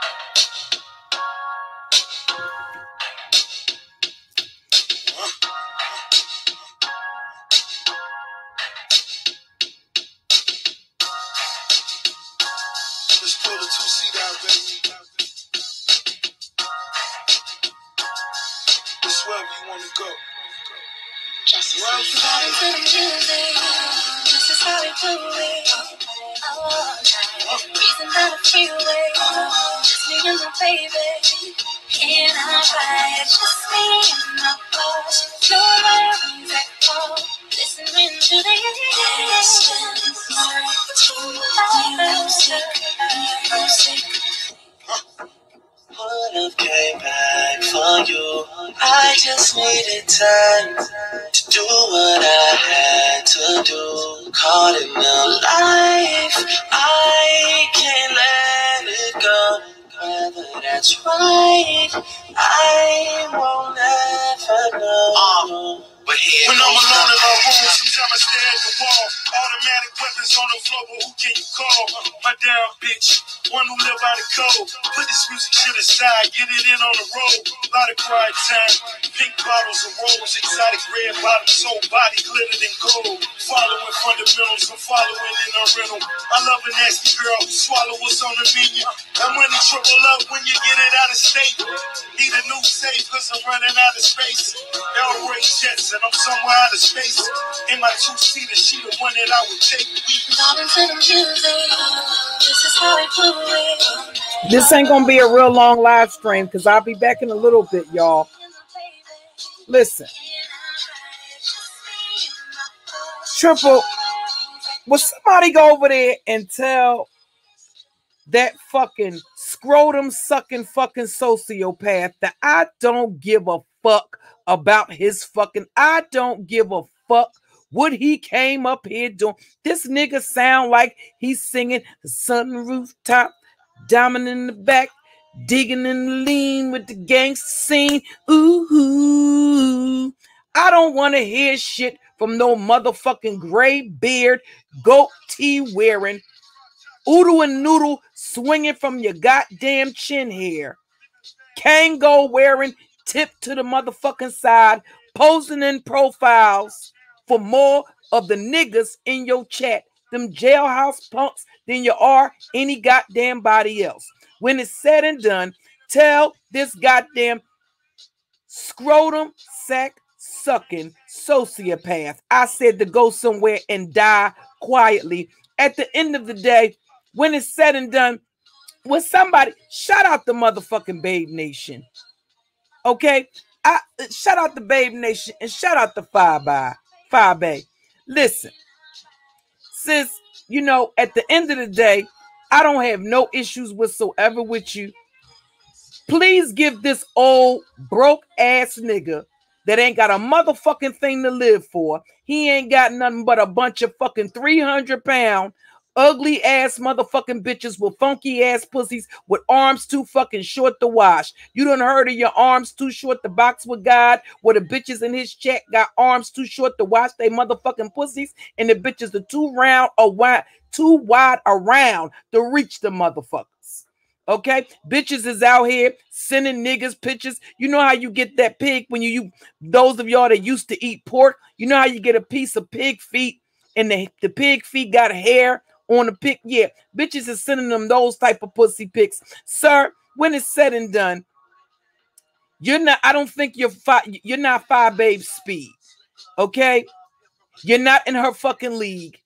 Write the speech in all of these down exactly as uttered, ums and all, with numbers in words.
Let's pull the two-seat out, baby. It's wherever you want to go. Just well, you got into the music. This is how we do it. Oh, reason down the freeway. Just me and my baby. Can I ride? Just me and my boss. No worries at all. Listening to the Would've came back for you. I just needed time to do what I had to do. Caught in the life, I can't let it go. Whether that's right, I won't ever know. Um. But here when I'm alone in my room, sometimes I stare at the wall. Automatic weapons on the floor, but who can you call? My damn bitch, one who live by the code. Put this music shit aside, get it in on the road. Lot of quiet time, pink bottles of rose, exotic red bottoms, whole body glittered in gold. Following fundamentals, I'm following in a rental. I love a nasty girl, swallow what's on the menu. That money triple up when you get it out of state. Need a new safe, cause I'm running out of space. L Ray jets, and I'm somewhere out of space. In my two-seater, she the one that I would take. This is how we do it. This ain't gonna be a real long live stream because I'll be back in a little bit, y'all. Listen. Triple, will somebody go over there and tell that fucking scrotum sucking fucking sociopath that I don't give a fuck about his fucking, I don't give a fuck what he came up here doing. This nigga sound like he's singing the sunroof top, diamond in the back, digging in the lean with the gangster scene. Ooh, ooh. I don't want to hear shit from no motherfucking gray beard, goatee wearing, oodle and noodle swinging from your goddamn chin hair, Kango wearing, tip to the motherfucking side, posing in profiles for more of the niggas in your chat, them jailhouse punks, than you are any goddamn body else. When it's said and done, tell this goddamn scrotum sack sucking sociopath I said to go somewhere and die quietly. At the end of the day, when it's said and done, when somebody shout out the motherfucking Babe Nation. Okay, I shout out the Babe Nation and shout out the Fyebabe. Fyebabe. Listen, sis, you know, at the end of the day, I don't have no issues whatsoever with you. Please give this old broke ass nigga that ain't got a motherfucking thing to live for. He ain't got nothing but a bunch of fucking three hundred pound ugly ass motherfucking bitches with funky ass pussies with arms too fucking short to wash. You done heard of your arms too short to box with God, where the bitches in his chat got arms too short to wash they motherfucking pussies, and the bitches are too round or wide, too wide around to reach the motherfuckers. Okay, bitches is out here sending niggas pictures. You know how you get that pig when you, you those of y'all that used to eat pork, you know how you get a piece of pig feet and the, the pig feet got hair on the pic. Yeah, bitches is sending them those type of pussy pics. Sir, when it's said and done, you're not, I don't think you're fi, you're not Fyebabe speed. Okay? You're not in her fucking league.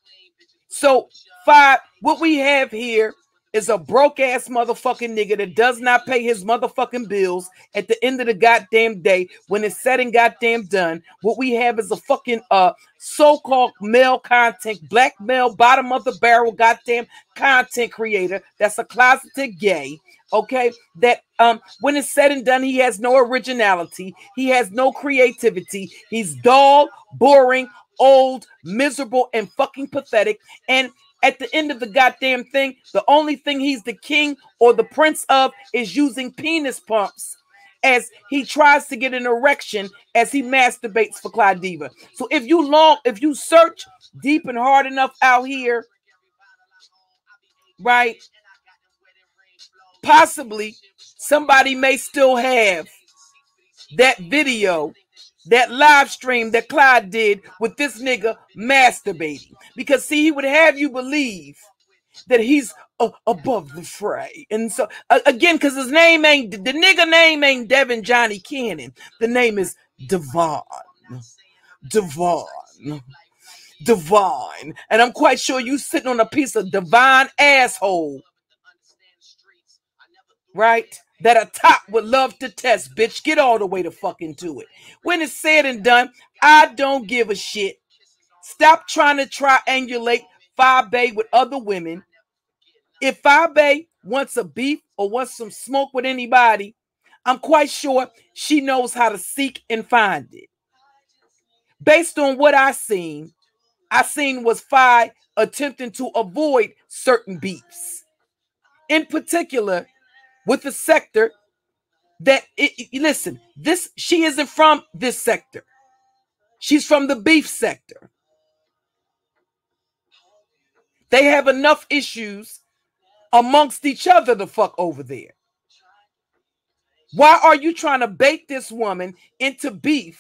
So, five, what we have here is a broke ass motherfucking nigga that does not pay his motherfucking bills at the end of the goddamn day. When it's said and goddamn done, what we have is a fucking uh so-called male content, black male, bottom of the barrel goddamn content creator that's a closeted gay. Okay, that um when it's said and done, he has no originality, he has no creativity, he's dull, boring, old, miserable, and fucking pathetic. And at the end of the goddamn thing, the only thing he's the king or the prince of is using penis pumps as he tries to get an erection as he masturbates for Claudiva. So if you long, if you search deep and hard enough out here, right, Possibly somebody may still have that video, that live stream that Clyde did with this nigga masturbating. Because see, he would have you believe that he's uh, above the fray. And so, uh, again, because his name ain't, the nigga name ain't Devon Johnny Cannon. The name is Devon. Devon. Divine. And I'm quite sure you sitting on a piece of divine asshole, right? That a top would love to test, bitch. Get all the way to fucking to it. When it's said and done, I don't give a shit. Stop trying to triangulate Fyebabe with other women. If Fyebabe wants a beef or wants some smoke with anybody, I'm quite sure she knows how to seek and find it. Based on what I seen, I seen was Fye attempting to avoid certain beefs. In particular, with the sector that, it, it, listen, this she isn't from this sector. She's from the beef sector. They have enough issues amongst each other to fuck over there. Why are you trying to bait this woman into beef?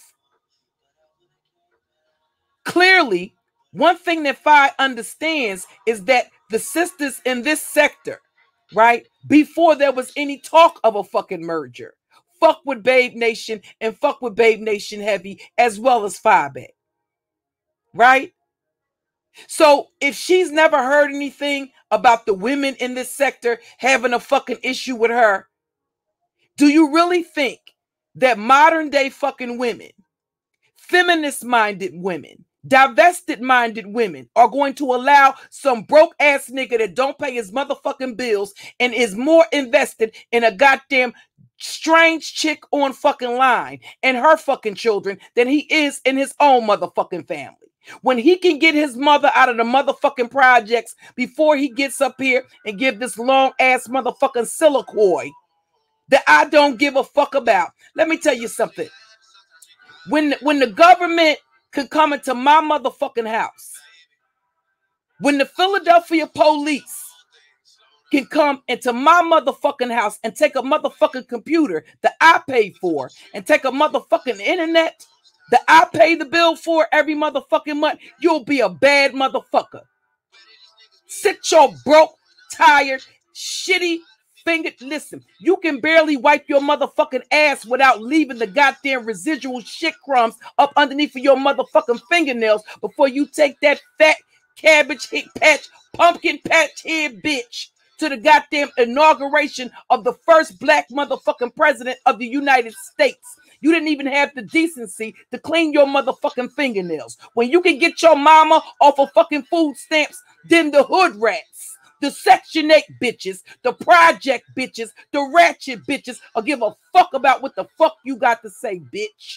Clearly, one thing that Fye understands is that the sisters in this sector, right, before there was any talk of a fucking merger, fuck with Babe Nation and fuck with Babe Nation heavy as well as Fyebabe, right? So if she's never heard anything about the women in this sector having a fucking issue with her, do you really think that modern day fucking women, feminist-minded women, divested-minded women are going to allow some broke-ass nigga that don't pay his motherfucking bills and is more invested in a goddamn strange chick on fucking line and her fucking children than he is in his own motherfucking family? When he can get his mother out of the motherfucking projects before he gets up here and give this long-ass motherfucking soliloquy that I don't give a fuck about. Let me tell you something. When, when the government could come into my motherfucking house, when the Philadelphia police can come into my motherfucking house and take a motherfucking computer that I pay for and take a motherfucking internet that I pay the bill for every motherfucking month, you'll be a bad motherfucker. Sit your broke, tired, shitty fingered. Listen, you can barely wipe your motherfucking ass without leaving the goddamn residual shit crumbs up underneath of your motherfucking fingernails before you take that fat cabbage hit patch, pumpkin patch head bitch to the goddamn inauguration of the first black motherfucking president of the United States. You didn't even have the decency to clean your motherfucking fingernails. When you can get your mama off of fucking food stamps, then the hood rats, the Section eight bitches, the project bitches, the ratchet bitches will give a fuck about what the fuck you got to say, bitch.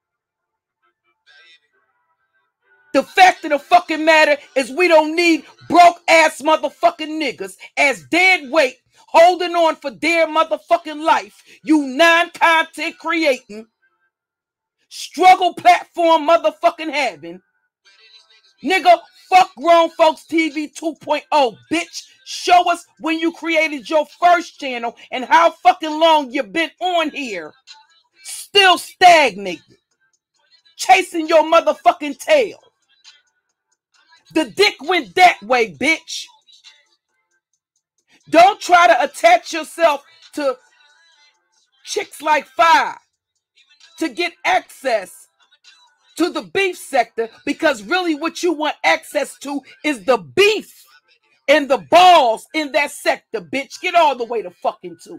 The fact of the fucking matter is we don't need broke ass motherfucking niggas as dead weight holding on for their motherfucking life. You non-content creating, struggle platform motherfucking having, nigga, fuck Grown Folks T V two point oh, bitch. Show us when you created your first channel and how fucking long you been on here. Still stagnated, chasing your motherfucking tail. The dick went that way, bitch. Don't try to attach yourself to chicks like Fye to get access to the beef sector, because really what you want access to is the beef and the balls in that sector, bitch. Get all the way to fucking to it.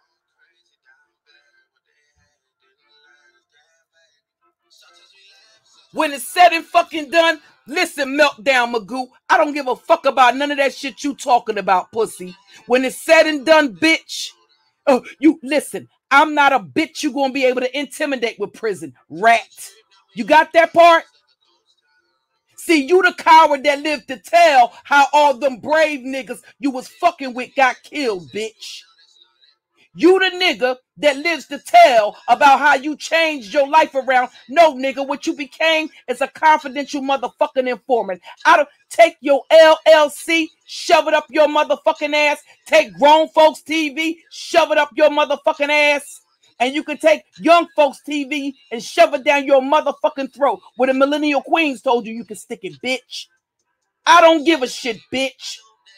When it's said and fucking done, listen, Meltdown Magoo, I don't give a fuck about none of that shit you talking about, pussy. When it's said and done, bitch, oh, you listen, I'm not a bitch you gonna be able to intimidate with prison, rat. You got that part? See, you the coward that lived to tell how all them brave niggas you was fucking with got killed, bitch. You the nigga that lives to tell about how you changed your life around. No, nigga, what you became is a confidential motherfucking informant. I don't take your L L C, shove it up your motherfucking ass. Take Grown Folks T V, shove it up your motherfucking ass. And you can take Young Folks T V and shove it down your motherfucking throat where the Millennial Queens told you you can stick it, bitch. I don't give a shit, bitch.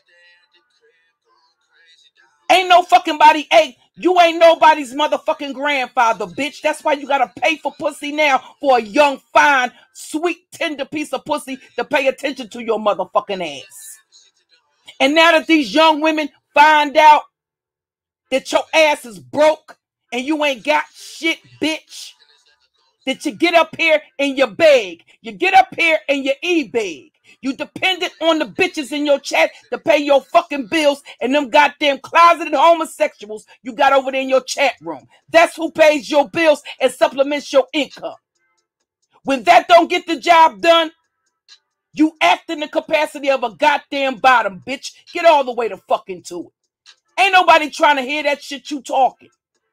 Ain't no fucking body, hey, you ain't nobody's motherfucking grandfather, bitch. That's why you gotta pay for pussy now for a young, fine, sweet, tender piece of pussy to pay attention to your motherfucking ass. And now that these young women find out that your ass is broke and you ain't got shit, bitch, that you get up here and you beg. You get up here and you e-beg. You dependent on the bitches in your chat to pay your fucking bills and them goddamn closeted homosexuals you got over there in your chat room. That's who pays your bills and supplements your income. When that don't get the job done, you act in the capacity of a goddamn bottom, bitch. Get all the way to fucking to it. Ain't nobody trying to hear that shit you talking.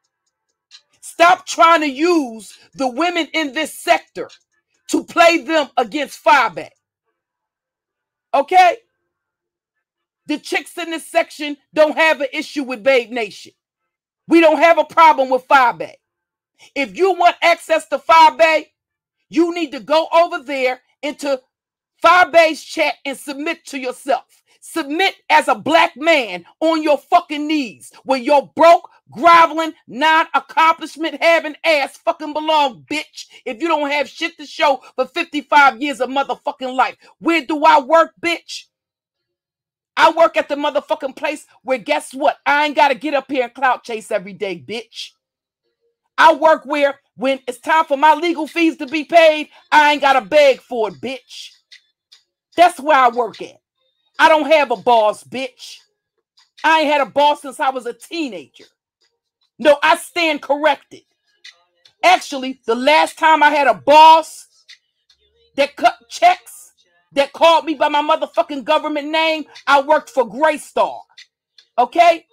Stop trying to use the women in this sector to play them against Fyebabe. Okay? The chicks in this section don't have an issue with Babe Nation. We don't have a problem with Fyebabe. If you want access to Fyebabe, you need to go over there into Fyebabe's chat and submit to yourself. Submit as a black man on your fucking knees where your broke, groveling, non-accomplishment having ass fucking belong, bitch. If you don't have shit to show for fifty-five years of motherfucking life. Where do I work, bitch? I work at the motherfucking place where, guess what? I ain't got to get up here and clout chase every day, bitch. I work where when it's time for my legal fees to be paid, I ain't got to beg for it, bitch. That's where I work at. I don't have a boss, bitch. I ain't had a boss since I was a teenager. No, I stand corrected. Actually, the last time I had a boss that cut checks, that called me by my motherfucking government name, I worked for Graystar. Okay?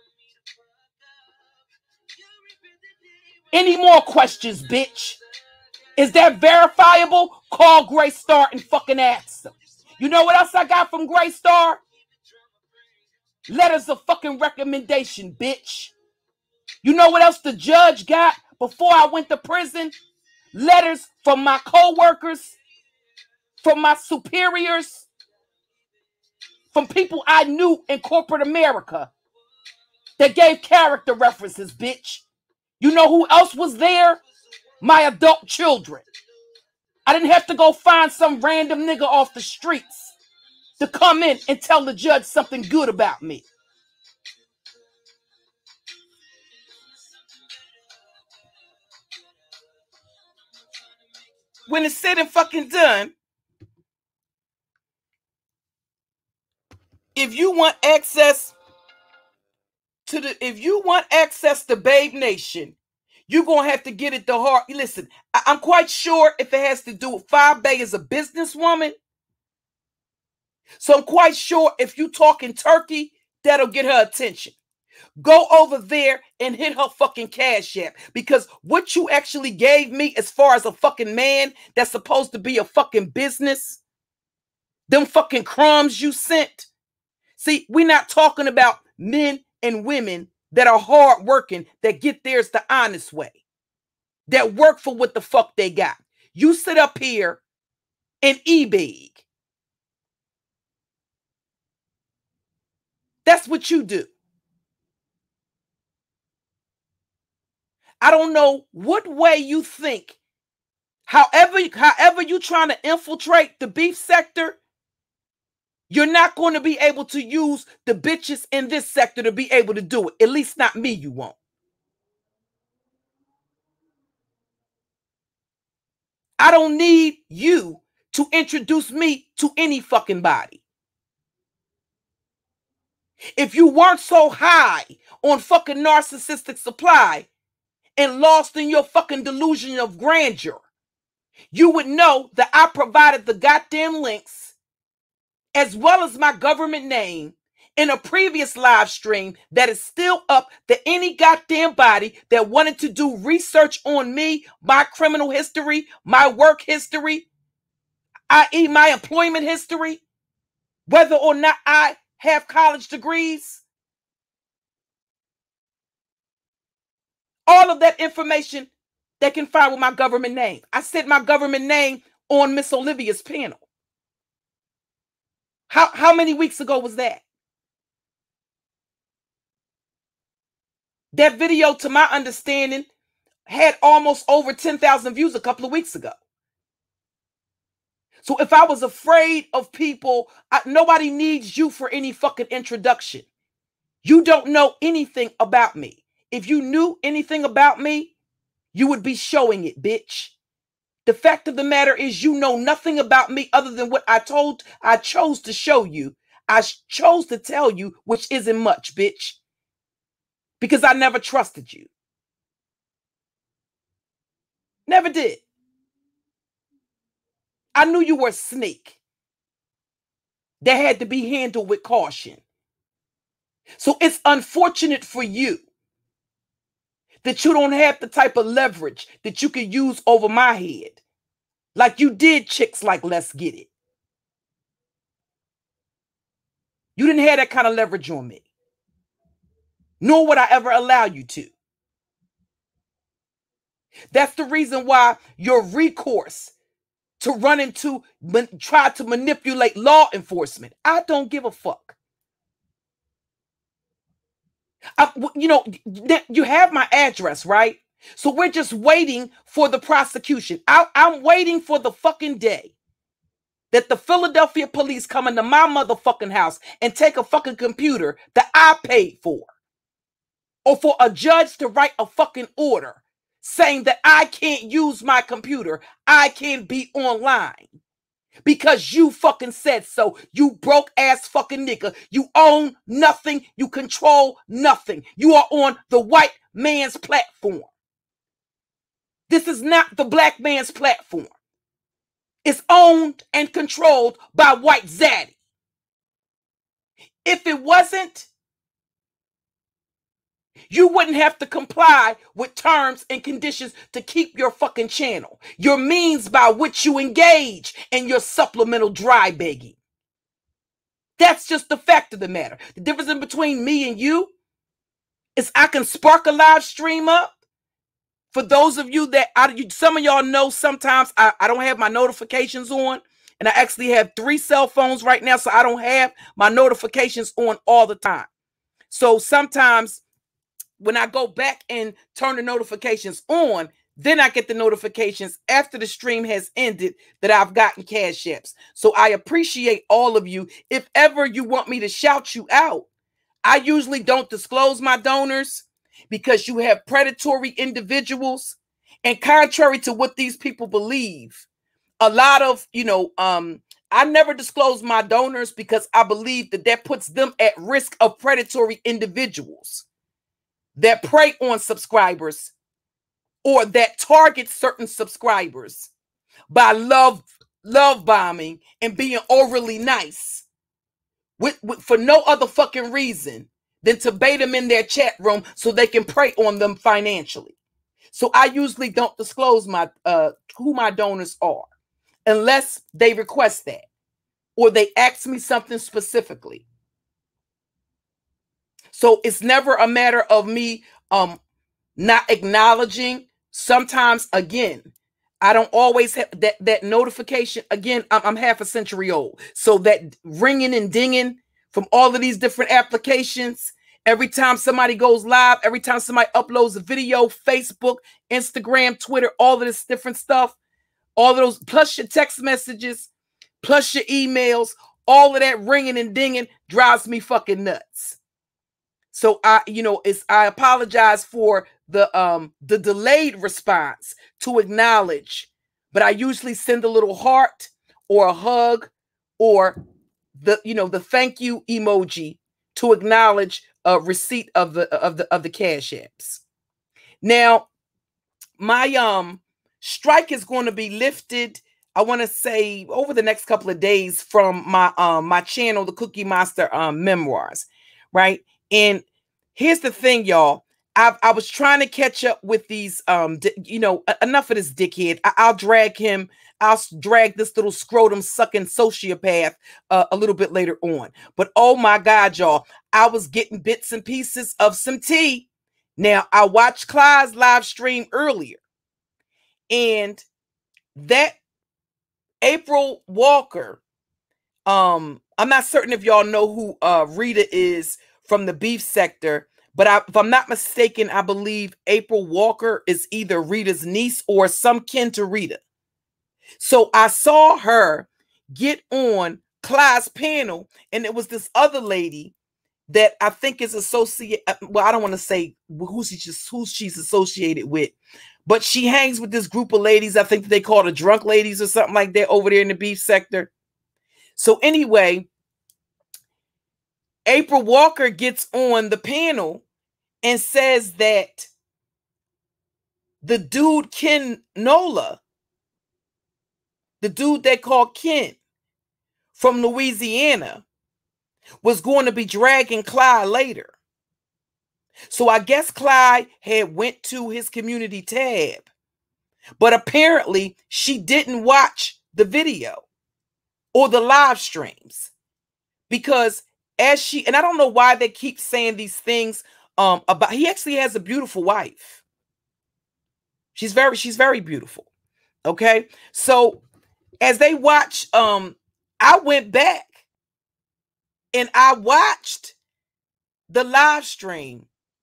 Any more questions, bitch? Is that verifiable? Call Graystar and fucking ask them. You know what else I got from Graystar? Letters of fucking recommendation, bitch. You know what else the judge got before I went to prison? Letters from my co-workers, from my superiors, from people I knew in corporate America that gave character references, bitch. You know who else was there? My adult children. I didn't have to go find some random nigga off the streets to come in and tell the judge something good about me. When it's said and fucking done, if you want access to the, if you want access to Babe Nation, you're gonna have to get it the hard. Listen, I, I'm quite sure if it has to do with Fyebabe as a businesswoman. So I'm quite sure if you talking turkey, that'll get her attention. Go over there and hit her fucking cash app. Because what you actually gave me as far as a fucking man that's supposed to be a fucking business, them fucking crumbs you sent. See, we're not talking about men and women that are hard working, that get theirs the honest way, that work for what the fuck they got. You sit up here and e-beg. That's what you do. I don't know what way you think. However, however you're trying to infiltrate the beef sector, you're not going to be able to use the bitches in this sector to be able to do it. At least not me, you won't. I don't need you to introduce me to any fucking body. If you weren't so high on fucking narcissistic supply and lost in your fucking delusion of grandeur, you would know that I provided the goddamn links as well as my government name in a previous live stream that is still up, that any goddamn body that wanted to do research on me, my criminal history, my work history, that is my employment history, whether or not I have college degrees, all of that information they can find with my government name. I said my government name on Miss Olivia's panel. How, how many weeks ago was that? That video, to my understanding, had almost over ten thousand views a couple of weeks ago. So if I was afraid of people, I, nobody needs you for any fucking introduction. You don't know anything about me. If you knew anything about me, you would be showing it, bitch. The fact of the matter is you know nothing about me other than what I told, I chose to show you. I chose to tell you, which isn't much, bitch. Because I never trusted you. Never did. I knew you were a snake that had to be handled with caution. So it's unfortunate for you that you don't have the type of leverage that you can use over my head. Like you did chicks like Let's Get It. You didn't have that kind of leverage on me. Nor would I ever allow you to. That's the reason why your recourse to run into, try to manipulate law enforcement. I don't give a fuck. I, you know, you have my address, right? So we're just waiting for the prosecution. I, I'm waiting for the fucking day that the Philadelphia police come into my motherfucking house and take a fucking computer that I paid for. Or for a judge to write a fucking order saying that I can't use my computer. I can't be online. Because you fucking said so. You broke ass fucking nigga. You own nothing. You control nothing. You are on the white man's platform. This is not the black man's platform. It's owned and controlled by white zaddy. If it wasn't, you wouldn't have to comply with terms and conditions to keep your fucking channel. Your means by which you engage in your supplemental dry begging. That's just the fact of the matter. The difference in between me and you is I can spark a live stream up. For those of you that, I, some of y'all know sometimes I, I don't have my notifications on. And I actually have three cell phones right now, so I don't have my notifications on all the time. So sometimes when I go back and turn the notifications on, then I get the notifications after the stream has ended that I've gotten cash apps. So I appreciate all of you. If ever you want me to shout you out, I usually don't disclose my donors because you have predatory individuals. And contrary to what these people believe, a lot of, you know, um, I never disclose my donors because I believe that that puts them at risk of predatory individuals that prey on subscribers or that target certain subscribers by love, love bombing and being overly nice with, with, for no other fucking reason than to bait them in their chat room so they can prey on them financially. So I usually don't disclose my uh, who my donors are unless they request that or they ask me something specifically. So it's never a matter of me um, not acknowledging. Sometimes, again, I don't always have that, that notification. Again, I'm, I'm half a century old. So that ringing and dinging from all of these different applications, every time somebody goes live, every time somebody uploads a video, Facebook, Instagram, Twitter, all of this different stuff, all of those, plus your text messages, plus your emails, all of that ringing and dinging drives me fucking nuts. So I, you know, it's I apologize for the um the delayed response to acknowledge, but I usually send a little heart or a hug or the you know the thank you emoji to acknowledge a receipt of the of the of the cash apps. Now, my um strike is going to be lifted, I want to say over the next couple of days from my um my channel, the Cookie Monstarr um, Memoirs. right? And here's the thing, y'all. I, I was trying to catch up with these, um, you know, enough of this dickhead. I, I'll drag him. I'll drag this little scrotum sucking sociopath uh, a little bit later on. But oh my God, y'all, I was getting bits and pieces of some tea. Now, I watched Clyde's live stream earlier, and that April Walker, um, I'm not certain if y'all know who uh, Rita is from the beef sector. But I, if I'm not mistaken, I believe April Walker is either Rita's niece or some kin to Rita. So I saw her get on Clyde's panel, and it was this other lady that I think is associated. Well, I don't want to say who she just who she's associated with, but she hangs with this group of ladies. I think they call her drunk ladies or something like that over there in the beef sector. So anyway, April Walker gets on the panel and says that the dude Ken Nola, the dude they call Ken from Louisiana, was going to be dragging Clyde later. So I guess Clyde had went to his community tab, but apparently she didn't watch the video or the live streams, because as she, and I don't know why they keep saying these things um, about, he actually has a beautiful wife. She's very, she's very beautiful. Okay. So as they watch, um, I went back and I watched the live stream.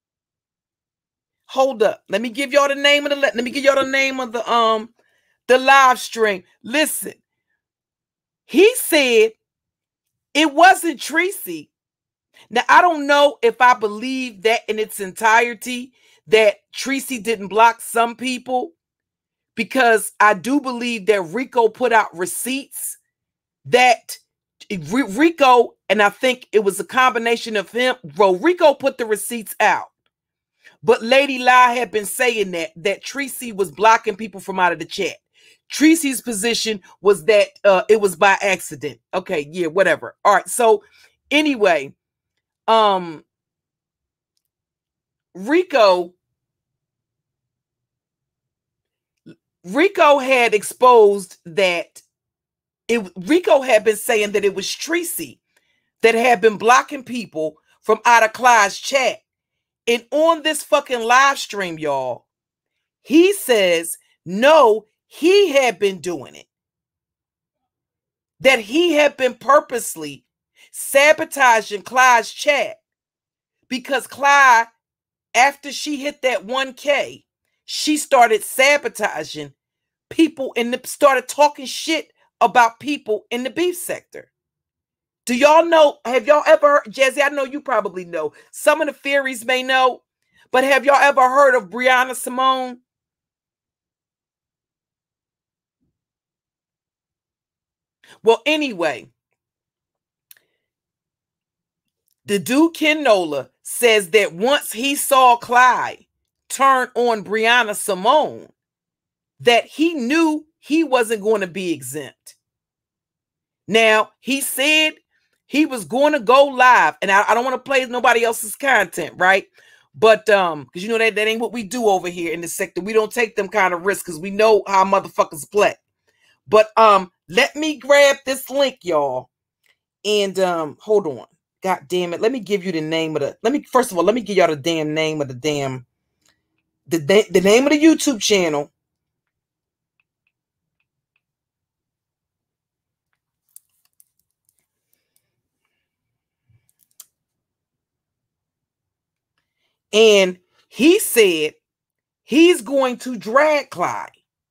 Hold up. Let me give y'all the name of the, let me give y'all the name of the, um, the live stream. Listen, he said it wasn't Tracy. Now, I don't know if I believe that in its entirety, that Tracy didn't block some people, because I do believe that Rico put out receipts that Rico, and I think it was a combination of him, bro, Rico put the receipts out. But Lady Lie had been saying that, that Tracy was blocking people from out of the chat. Tracy's position was that uh, it was by accident. Okay, yeah, whatever. All right, so anyway, um, Rico, Rico had exposed that it, Rico had been saying that it was Tracy that had been blocking people from out of Clyde's chat. And on this fucking live stream, y'all, he says, no, he had been doing it. That he had been purposely sabotaging Clyde's chat, because Clyde, after she hit that one K, she started sabotaging people and started talking shit about people in the beef sector. Do y'all know, have y'all ever heard, Jazzy, I know you probably know, some of the theories may know, but have y'all ever heard of Brianna Simone? Well, anyway, the dude Ken Nola says that once he saw Clyde turn on Brianna Simone, that he knew he wasn't going to be exempt. Now, he said he was going to go live, and I, I don't want to play nobody else's content, right? But um, because you know that that ain't what we do over here in the sector. We don't take them kind of risks because we know how motherfuckers play. But um, let me grab this link, y'all, and um, hold on. God damn it! Let me give you the name of the. Let me first of all, let me give y'all the damn name of the damn the the name of the YouTube channel. And he said he's going to drag Clyde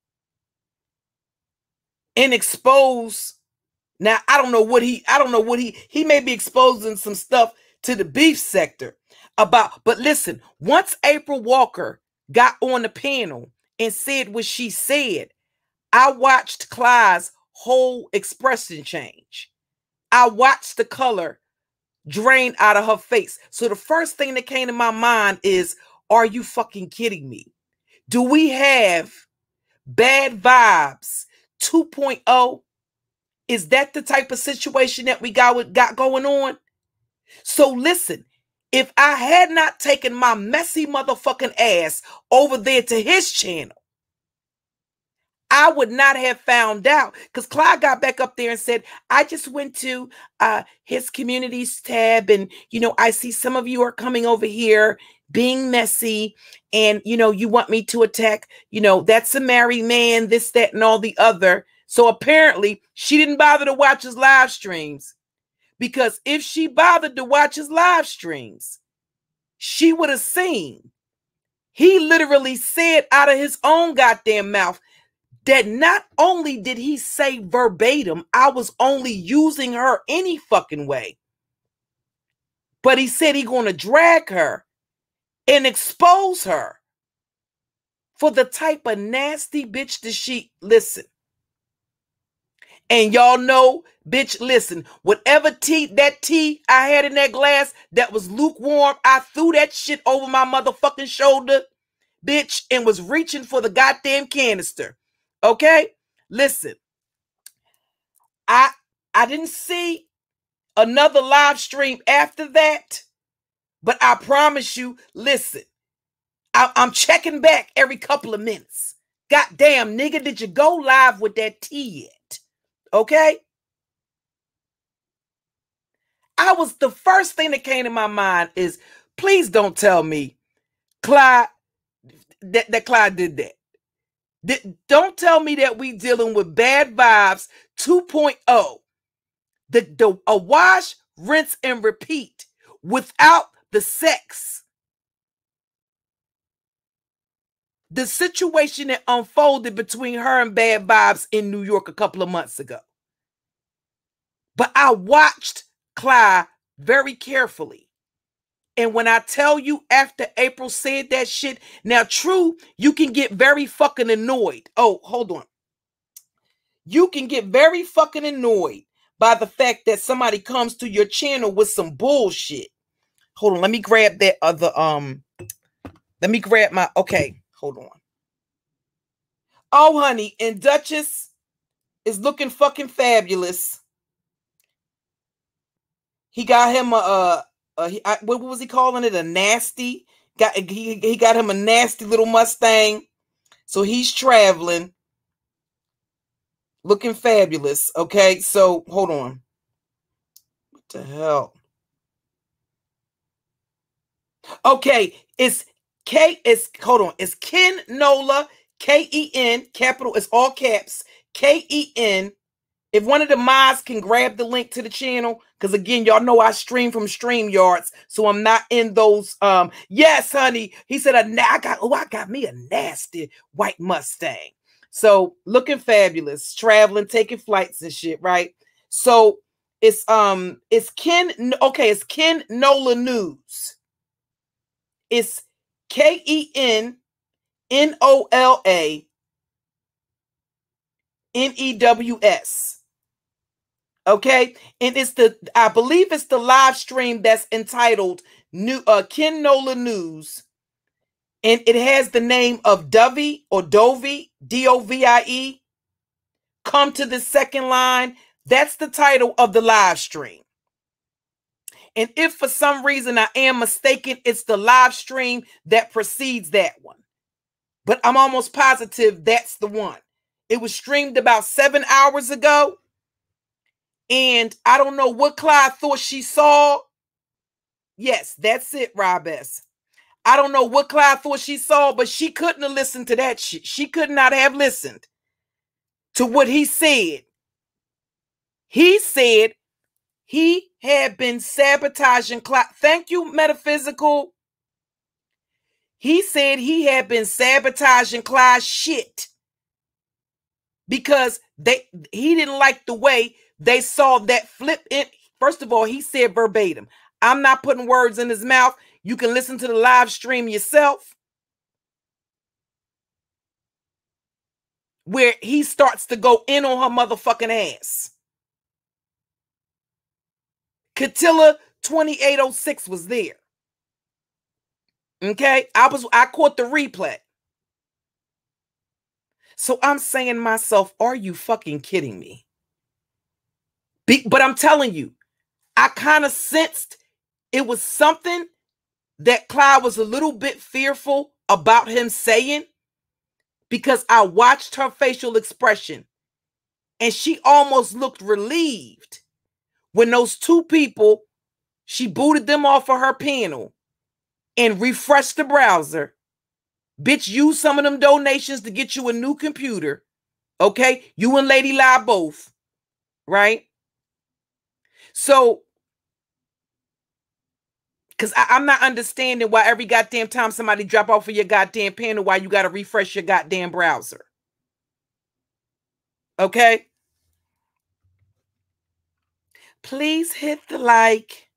and expose. Now, I don't know what he, I don't know what he, he may be exposing some stuff to the beef sector about, but listen, once April Walker got on the panel and said what she said, I watched Clyde's whole expression change. I watched the color drain out of her face. So the first thing that came to my mind is, are you fucking kidding me? Do we have Bad Vibes two point oh? Is that the type of situation that we got, with, got going on? So listen, If I had not taken my messy motherfucking ass over there to his channel, I would not have found out, because Clyde got back up there and said, I just went to uh, his communities tab, and, you know, I see some of you are coming over here being messy, and, you know, you want me to attack, you know, that's a married man, this, that, and all the other. So apparently she didn't bother to watch his live streams, because if she bothered to watch his live streams, she would have seen he literally said out of his own goddamn mouth that not only did he say verbatim, I was only using her any fucking way, but he said he going to drag her and expose her for the type of nasty bitch that she, listen. And y'all know, bitch, listen, whatever tea, that tea I had in that glass that was lukewarm, I threw that shit over my motherfucking shoulder, bitch, and was reaching for the goddamn canister. Okay? Listen, I I didn't see another live stream after that, but I promise you, listen, I, I'm checking back every couple of minutes. Goddamn, nigga, did you go live with that tea yet? Okay? I was, the first thing that came to my mind is, please don't tell me Clyde, that, that Clyde did that. Don't tell me that we dealing with Bad Vibes two point oh. The, the, a wash, rinse, and repeat without the sex. The situation that unfolded between her and Bad Vibes in New York a couple of months ago. But I watched Clyde very carefully. And when I tell you after April said that shit, now true, you can get very fucking annoyed. Oh, hold on. You can get very fucking annoyed by the fact that somebody comes to your channel with some bullshit. Hold on, let me grab that other, um, let me grab my, okay, hold on. Oh, honey, and Duchess is looking fucking fabulous. He got him a, uh, uh, he, I, what was he calling it? A nasty. Got he, he got him a nasty little Mustang. So he's traveling, looking fabulous. Okay, so hold on. What the hell? Okay, it's K. It's hold on. It's Ken Nola. K E N capital. It's all caps. K E N. If one of the mods can grab the link to the channel, because again, y'all know I stream from StreamYards, so I'm not in those. Um, yes, honey. He said, I got, oh, I got me a nasty white Mustang. So looking fabulous, traveling, taking flights and shit, right? So it's um, it's Ken. Okay, it's Ken Nola News. It's K E N N O L A N E W S. Okay, and it's the, I believe it's the live stream that's entitled New uh Ken Nola News, and it has the name of Dovey or Dovey, D O V I E. Come to the second line. That's the title of the live stream. And if for some reason I am mistaken, it's the live stream that precedes that one. But I'm almost positive that's the one. It was streamed about seven hours ago. And I don't know what Clyde thought she saw. Yes, that's it, Rob S. I don't know what Clyde thought she saw, but she couldn't have listened to that shit. She could not have listened to what he said. He said he had been sabotaging Clyde. Thank you, Metaphysical. He said he had been sabotaging Clyde's shit because they he didn't like the way they saw that flip in. First of all, he said verbatim. I'm not putting words in his mouth. You can listen to the live stream yourself, where he starts to go in on her motherfucking ass. Catilla twenty-eight oh six was there. Okay, I was I caught the replay. So I'm saying to myself, are you fucking kidding me? Be, but I'm telling you, I kind of sensed it was something that Clyde was a little bit fearful about him saying, because I watched her facial expression and she almost looked relieved when those two people, she booted them off of her panel and refreshed the browser. Bitch, use some of them donations to get you a new computer. Okay? You and Lady Lie both. Right? So, because I'm not understanding why every goddamn time somebody drop off of your goddamn panel, why you got to refresh your goddamn browser. Okay? Please hit the like.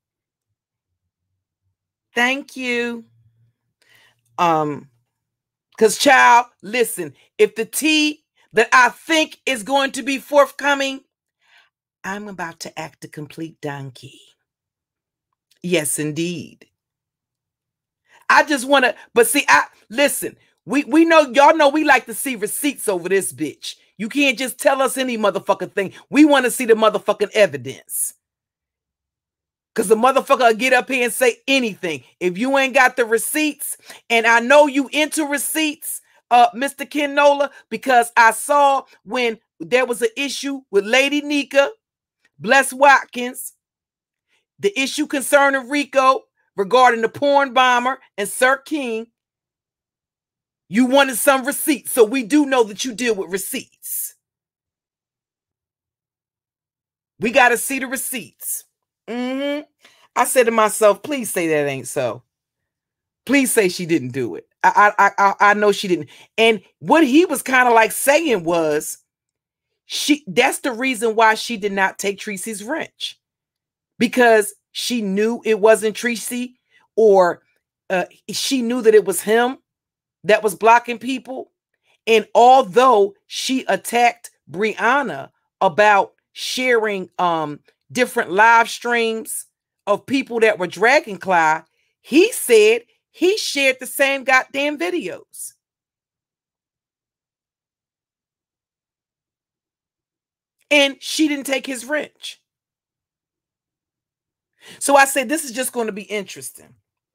Thank you. Um, because, child, listen, if the tea that I think is going to be forthcoming, I'm about to act a complete donkey. Yes, indeed. I just want to, but see, I listen, we, we know, y'all know we like to see receipts over this bitch. You can't just tell us any motherfucking thing. We want to see the motherfucking evidence. Because the motherfucker will get up here and say anything. If you ain't got the receipts, and I know you into receipts, uh, Mister Ken Nola, because I saw when there was an issue with Lady Nika, Bless Watkins, the issue concerning Rico regarding the porn bomber and Sir King, you wanted some receipts. So we do know that you deal with receipts. We got to see the receipts. Mm-hmm. I said to myself, please say that ain't so. Please say she didn't do it. I, I, I, I know she didn't. And what he was kind of like saying was, she, that's the reason why she did not take Tracy's wrench. Because she knew it wasn't Tracy, or uh, she knew that it was him that was blocking people. And although she attacked Brianna about sharing um, different live streams of people that were dragging Clyde, he said he shared the same goddamn videos. And she didn't take his wrench. So I said, this is just going to be interesting.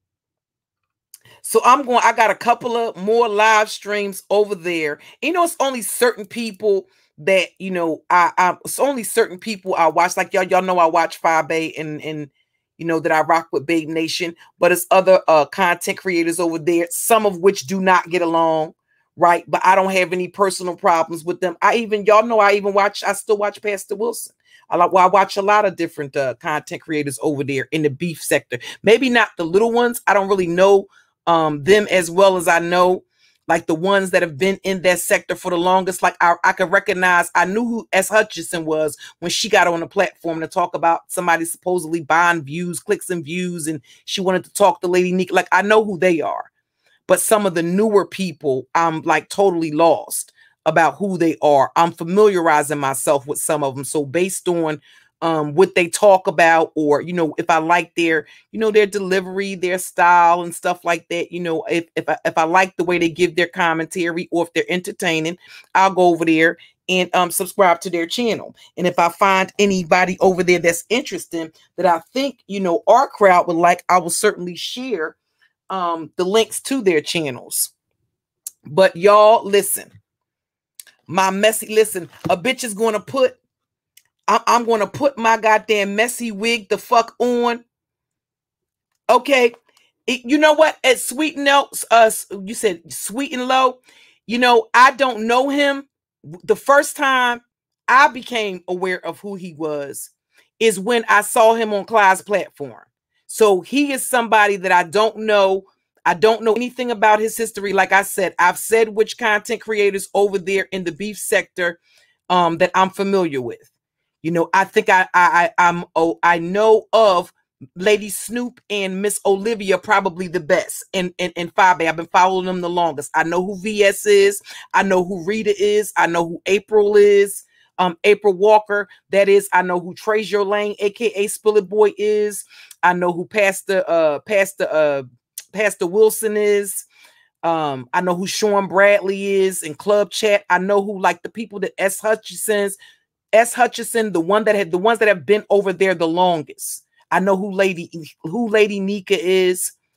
So I'm going, I got a couple of more live streams over there. You know, it's only certain people that, you know, I, I it's only certain people I watch. Like y'all, y'all know I watch Fyebabe and, and, you know, that I rock with Babe Nation, but it's other uh, content creators over there, some of which do not get along, right? But I don't have any personal problems with them. I even, y'all know I even watch, I still watch Pastor Wilson. I, like, well, I watch a lot of different uh, content creators over there in the beef sector. Maybe not the little ones. I don't really know um, them as well as I know, like the ones that have been in that sector for the longest. Like I, I could recognize, I knew who S. Hutchinson was when she got on the platform to talk about somebody supposedly buying views, clicks and views, and she wanted to talk to Lady Nika. Like I know who they are, but some of the newer people, I'm like totally lost about who they are. I'm familiarizing myself with some of them. So based on um, what they talk about, or, you know, if I like their, you know, their delivery, their style and stuff like that, you know, if, if, I, if I like the way they give their commentary, or if they're entertaining, I'll go over there and um, subscribe to their channel. And if I find anybody over there that's interesting that I think, you know, our crowd would like, I will certainly share um, the links to their channels. But y'all, listen. My messy, listen, a bitch is going to put, I'm, I'm going to put my goddamn messy wig the fuck on. Okay. It, you know what? At Sweet Notes, uh, you said Sweet and Low. You know, I don't know him. The first time I became aware of who he was is when I saw him on Clyde's platform. So he is somebody that I don't know. I don't know anything about his history. Like I said, I've said which content creators over there in the beef sector um, that I'm familiar with. You know, I think I I I'm oh I know of Lady Snoop and Miss Olivia probably the best. And and and Fyebabe, I've been following them the longest. I know who V S is. I know who Rita is. I know who April is. Um, April Walker. That is. I know who Treasure Lane, aka Spillet Boy, is. I know who Pastor uh Pastor uh. Pastor Wilson is. Um, I know who Sean Bradley is in Club Chat. I know who, like, the people that S. Hutchinson's, S. Hutchinson, the one that had the ones that have been over there the longest. I know who Lady who Lady Nika is.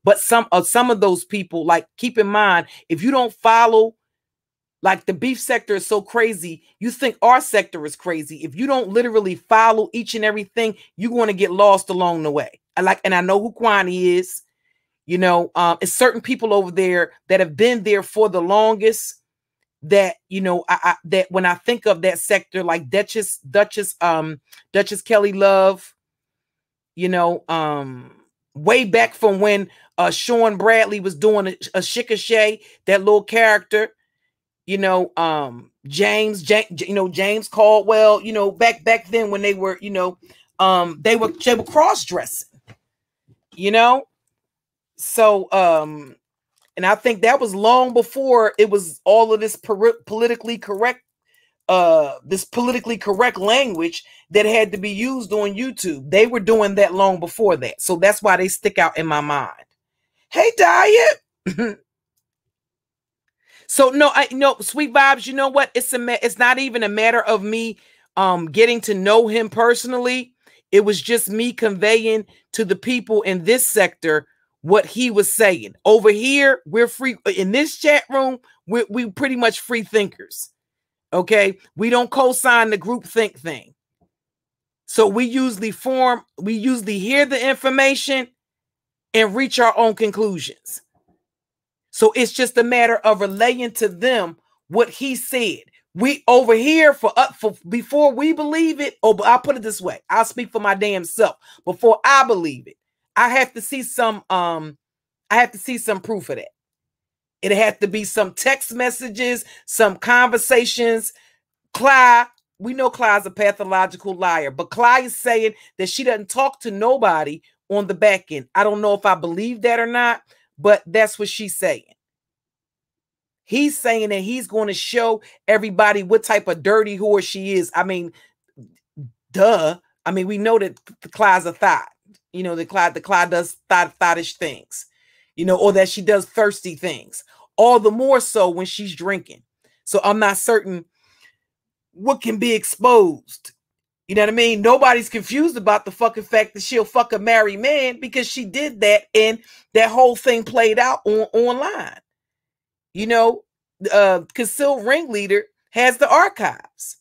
But some of some of those people, like, keep in mind, if you don't follow, like, the beef sector is so crazy, you think our sector is crazy. If you don't literally follow each and everything, you're going to get lost along the way. I like, and I know who Kwani is. You know, um, it's certain people over there that have been there for the longest. That, you know, I, I that when I think of that sector, like Duchess, Duchess, um, Duchess Kelly Love, you know, um, way back from when uh Sean Bradley was doing a, a Shikashay, that little character, you know, um, James, James, you know, James Caldwell, you know, back back then when they were, you know, um, they were they were cross dressing, you know, so um. And I think that was long before it was all of this politically correct, uh, this politically correct language that had to be used on YouTube. They were doing that long before that. So that's why they stick out in my mind. Hey, Diet. So no, I no Sweet Vibes. You know what? It's a it's not even a matter of me um getting to know him personally. It was just me conveying to the people in this sector what he was saying. Over here, we're free. In this chat room, we're we pretty much free thinkers. Okay, we don't co-sign the group think thing. So we usually form, we usually hear the information and reach our own conclusions. So it's just a matter of relaying to them what he said. We over here for up for before we believe it. Oh, but I'll put it this way. I'll speak for my damn self. Before I believe it, I have to see some, um, I have to see some proof of that. It had to be some text messages, some conversations. Clyde, we know Clyde's a pathological liar, but Clyde is saying that she doesn't talk to nobody on the back end. I don't know if I believe that or not, but that's what she's saying. He's saying that he's going to show everybody what type of dirty whore she is. I mean, duh. I mean, we know that Clyde's a thought. You know, the Clyde, the Clyde does thought, thoughtish things, you know, or that she does thirsty things. All the more so when she's drinking. So I'm not certain what can be exposed. You know what I mean? Nobody's confused about the fucking fact that she'll fuck a married man because she did that and that whole thing played out on online. You know, uh, Concealed Ringleader has the archives.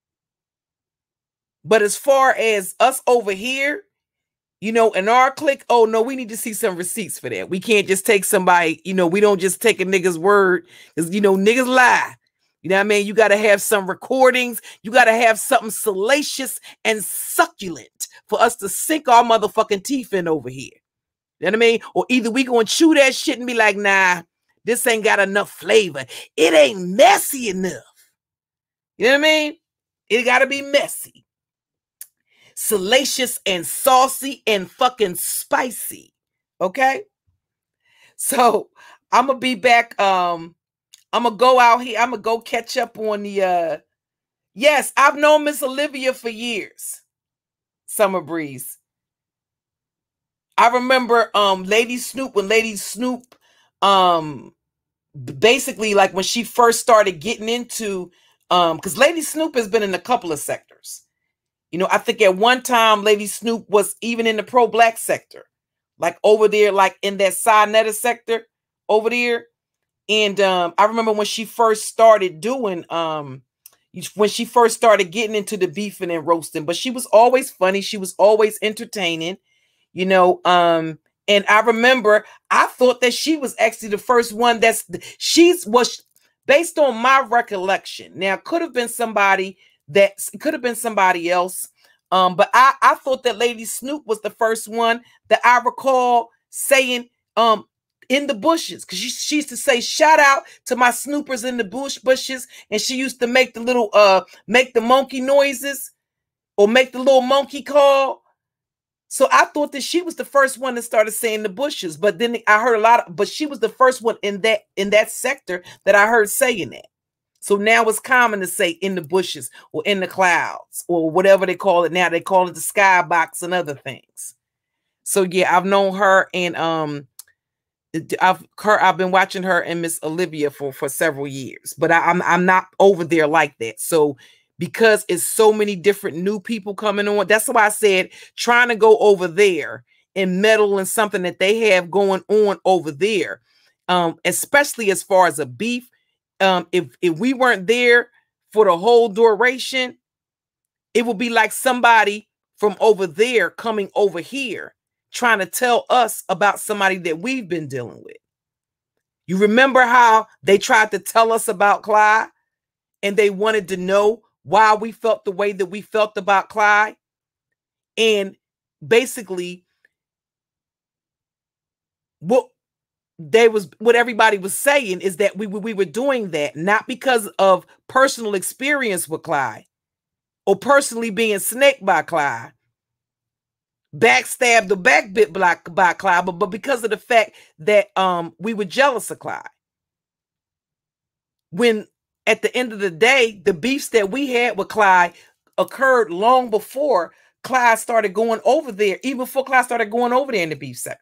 But as far as us over here, you know, in our clique, oh no, we need to see some receipts for that. We can't just take somebody, you know, we don't just take a nigga's word because, you know, niggas lie. You know what I mean? You got to have some recordings. You got to have something salacious and succulent for us to sink our motherfucking teeth in over here. You know what I mean? Or either we going to chew that shit and be like, nah, this ain't got enough flavor. It ain't messy enough. You know what I mean? It got to be messy. Salacious and saucy and fucking spicy. Okay? So I'm going to be back. Um, I'm going to go out here. I'm going to go catch up on the, uh, yes, I've known Miss Olivia for years. Summer Breeze. I remember um, Lady Snoop, when Lady Snoop, um, basically like when she first started getting into, um, because Lady Snoop has been in a couple of sectors. You know, I think at one time, Lady Snoop was even in the pro-black sector, like over there, like in that Sinetta sector over there. And um, I remember when she first started doing, um, when she first started getting into the beefing and roasting, but she was always funny. She was always entertaining, you know. Um, and I remember I thought that she was actually the first one that's, she's was based on my recollection. Now, it could have been somebody that could have been somebody else. Um, but I, I thought that Lady Snoop was the first one that I recall saying um, in the bushes. Because she, she used to say, shout out to my snoopers in the bush bushes. And she used to make the little, uh, make the monkey noises or make the little monkey call. So I thought that she was the first one that started saying the bushes. But then I heard a lot of, but she was the first one in that, in that sector that I heard saying that. So now it's common to say in the bushes or in the clouds or whatever they call it now. They call it the skybox and other things. So yeah, I've known her and um, I've her I've been watching her and Miss Olivia for for several years, but I, I'm I'm not over there like that. So because it's so many different new people coming on, that's why I said trying to go over there and meddle in something that they have going on over there, um, especially as far as a beef. Um, if if we weren't there for the whole duration, it would be like somebody from over there coming over here trying to tell us about somebody that we've been dealing with. You remember how they tried to tell us about Clyde, and they wanted to know why we felt the way that we felt about Clyde? And basically, what they was what everybody was saying is that we, we were doing that not because of personal experience with Clyde or personally being snaked by Clyde, backstabbed or backbit by, by Clyde, but, but because of the fact that um we were jealous of Clyde. When at the end of the day, the beefs that we had with Clyde occurred long before Clyde started going over there, even before Clyde started going over there in the beef sector.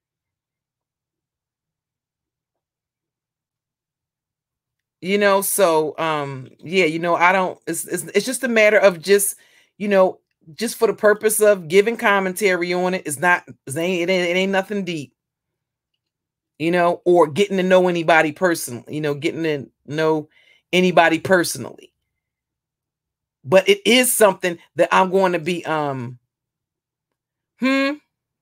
You know, so um yeah, you know, I don't it's, it's it's just a matter of just, you know, just for the purpose of giving commentary on it. It's not it ain't, it ain't, it ain't nothing deep, you know, or getting to know anybody personally, you know, getting to know anybody personally. But it is something that I'm going to be um hmm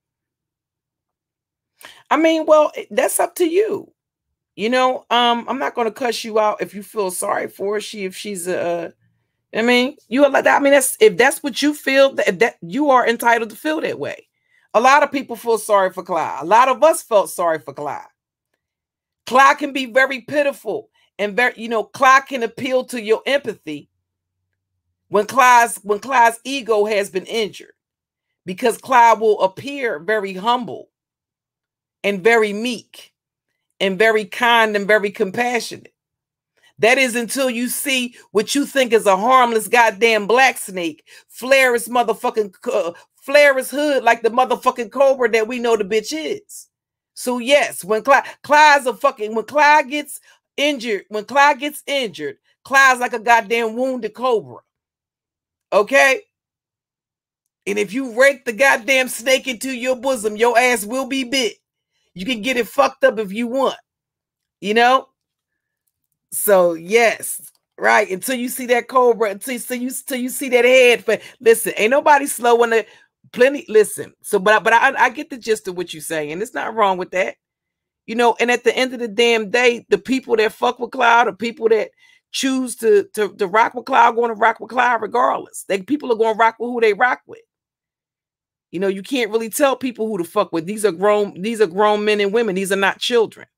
I mean, well, that's up to you. You know, um I'm not going to cuss you out if you feel sorry for her. She if she's a I mean, you are like that. I mean, that's if that's what you feel, that, that you are entitled to feel that way. A lot of people feel sorry for Clyde. A lot of us felt sorry for Clyde. Clyde can be very pitiful and very, you know, Clyde can appeal to your empathy when Clyde's when Clyde's ego has been injured, because Clyde will appear very humble and very meek and very kind and very compassionate. That is until you see what you think is a harmless goddamn black snake flare his motherfucking uh, flare his hood like the motherfucking cobra that we know the bitch is. So yes, when Clyde, Clyde's a fucking when Clyde gets injured, when Clyde gets injured, Clyde's like a goddamn wounded cobra. Okay? And if you rake the goddamn snake into your bosom, your ass will be bit. You can get it fucked up if you want. You know? So yes, right. Until you see that cobra, until, until you until you see that head. But listen, ain't nobody slow on the plenty. Listen, so but but I I get the gist of what you're saying, and it's not wrong with that, you know. And at the end of the damn day, the people that fuck with Clyde, the people that choose to to to rock with Clyde, are going to rock with Clyde regardless. They people are going to rock with who they rock with. You know, you can't really tell people who to fuck with. These are grown. These are grown men and women. These are not children.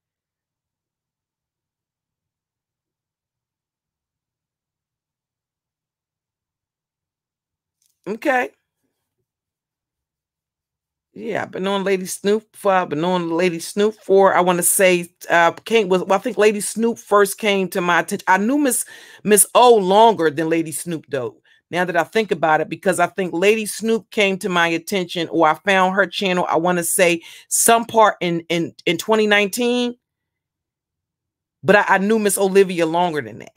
Okay. Yeah, I've been on Lady Snoop for I've been on Lady Snoop for I want to say uh came was well, I think Lady Snoop first came to my attention. I knew Miss Miss O longer than Lady Snoop though. Now that I think about it, because I think Lady Snoop came to my attention, or I found her channel, I want to say some part in in in twenty nineteen. But I, I knew Miss Olivia longer than that.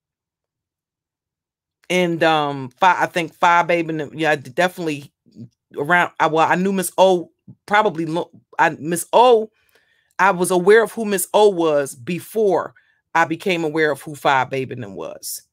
And um I think Fyebabe and yeah, definitely around I well I knew Miss O probably I Miss O I was aware of who Miss O was before I became aware of who Fyebabe and them was.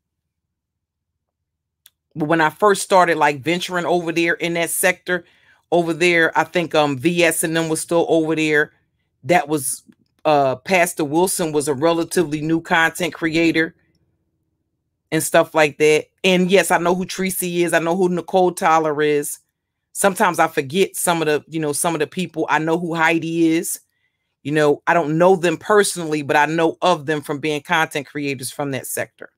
But when I first started like venturing over there in that sector over there, I think um V S and them was still over there. That was uh Pastor Wilson was a relatively new content creator and stuff like that. And yes, I know who Tracy is. I know who Nicole Tyler is. Sometimes I forget some of the, you know, some of the people. I know who Heidi is. You know, I don't know them personally, but I know of them from being content creators from that sector.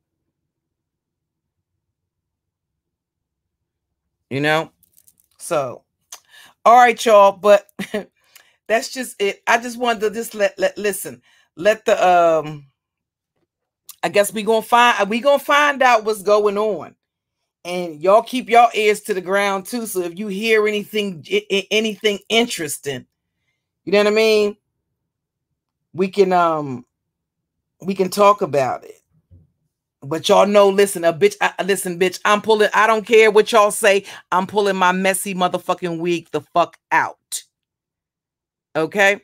You know? So, all right, y'all. But that's just it. I just wanted to just let, let listen, let the, um, I guess we gonna find, we gonna find out what's going on. And y'all keep y'all ears to the ground too. So if you hear anything, anything interesting, you know what I mean? We can um we can talk about it. But y'all know, listen, a bitch, I, listen, bitch, I'm pulling, I don't care what y'all say. I'm pulling my messy motherfucking wig the fuck out. Okay?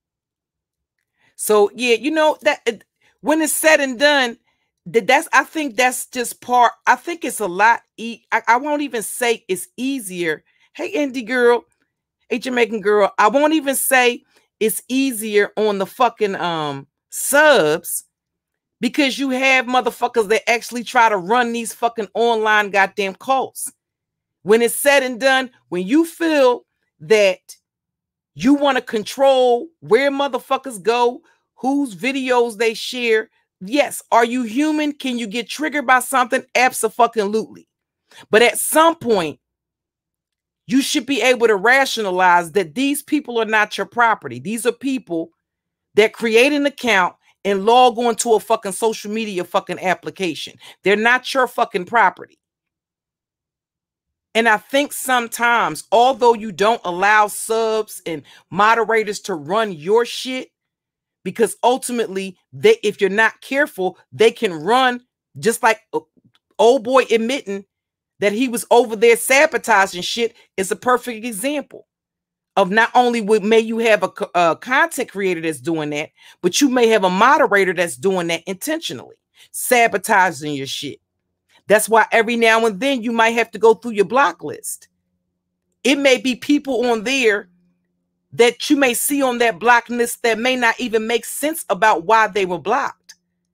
So, yeah, you know, that when it's said and done, that that's, I think that's just part, I think it's a lot, e I, I won't even say it's easier. Hey, indie girl, hey, Jamaican girl, I won't even say it's easier on the fucking um subs, because you have motherfuckers that actually try to run these fucking online goddamn cults. When it's said and done, when you feel that you want to control where motherfuckers go, whose videos they share, yes. Are you human? Can you get triggered by something? Abso-fucking-lutely. But at some point, you should be able to rationalize that these people are not your property. These are people that create an account and log on to a fucking social media fucking application. They're not your fucking property. And I think sometimes, although you don't allow subs and moderators to run your shit, because ultimately, they, if you're not careful, they can run, just like old boy admitting that he was over there sabotaging shit is a perfect example of not only would may you have a, a content creator that's doing that, but you may have a moderator that's doing that intentionally, sabotaging your shit. That's why every now and then you might have to go through your block list. It may be people on there that you may see on that block list that may not even make sense about why they were blocked.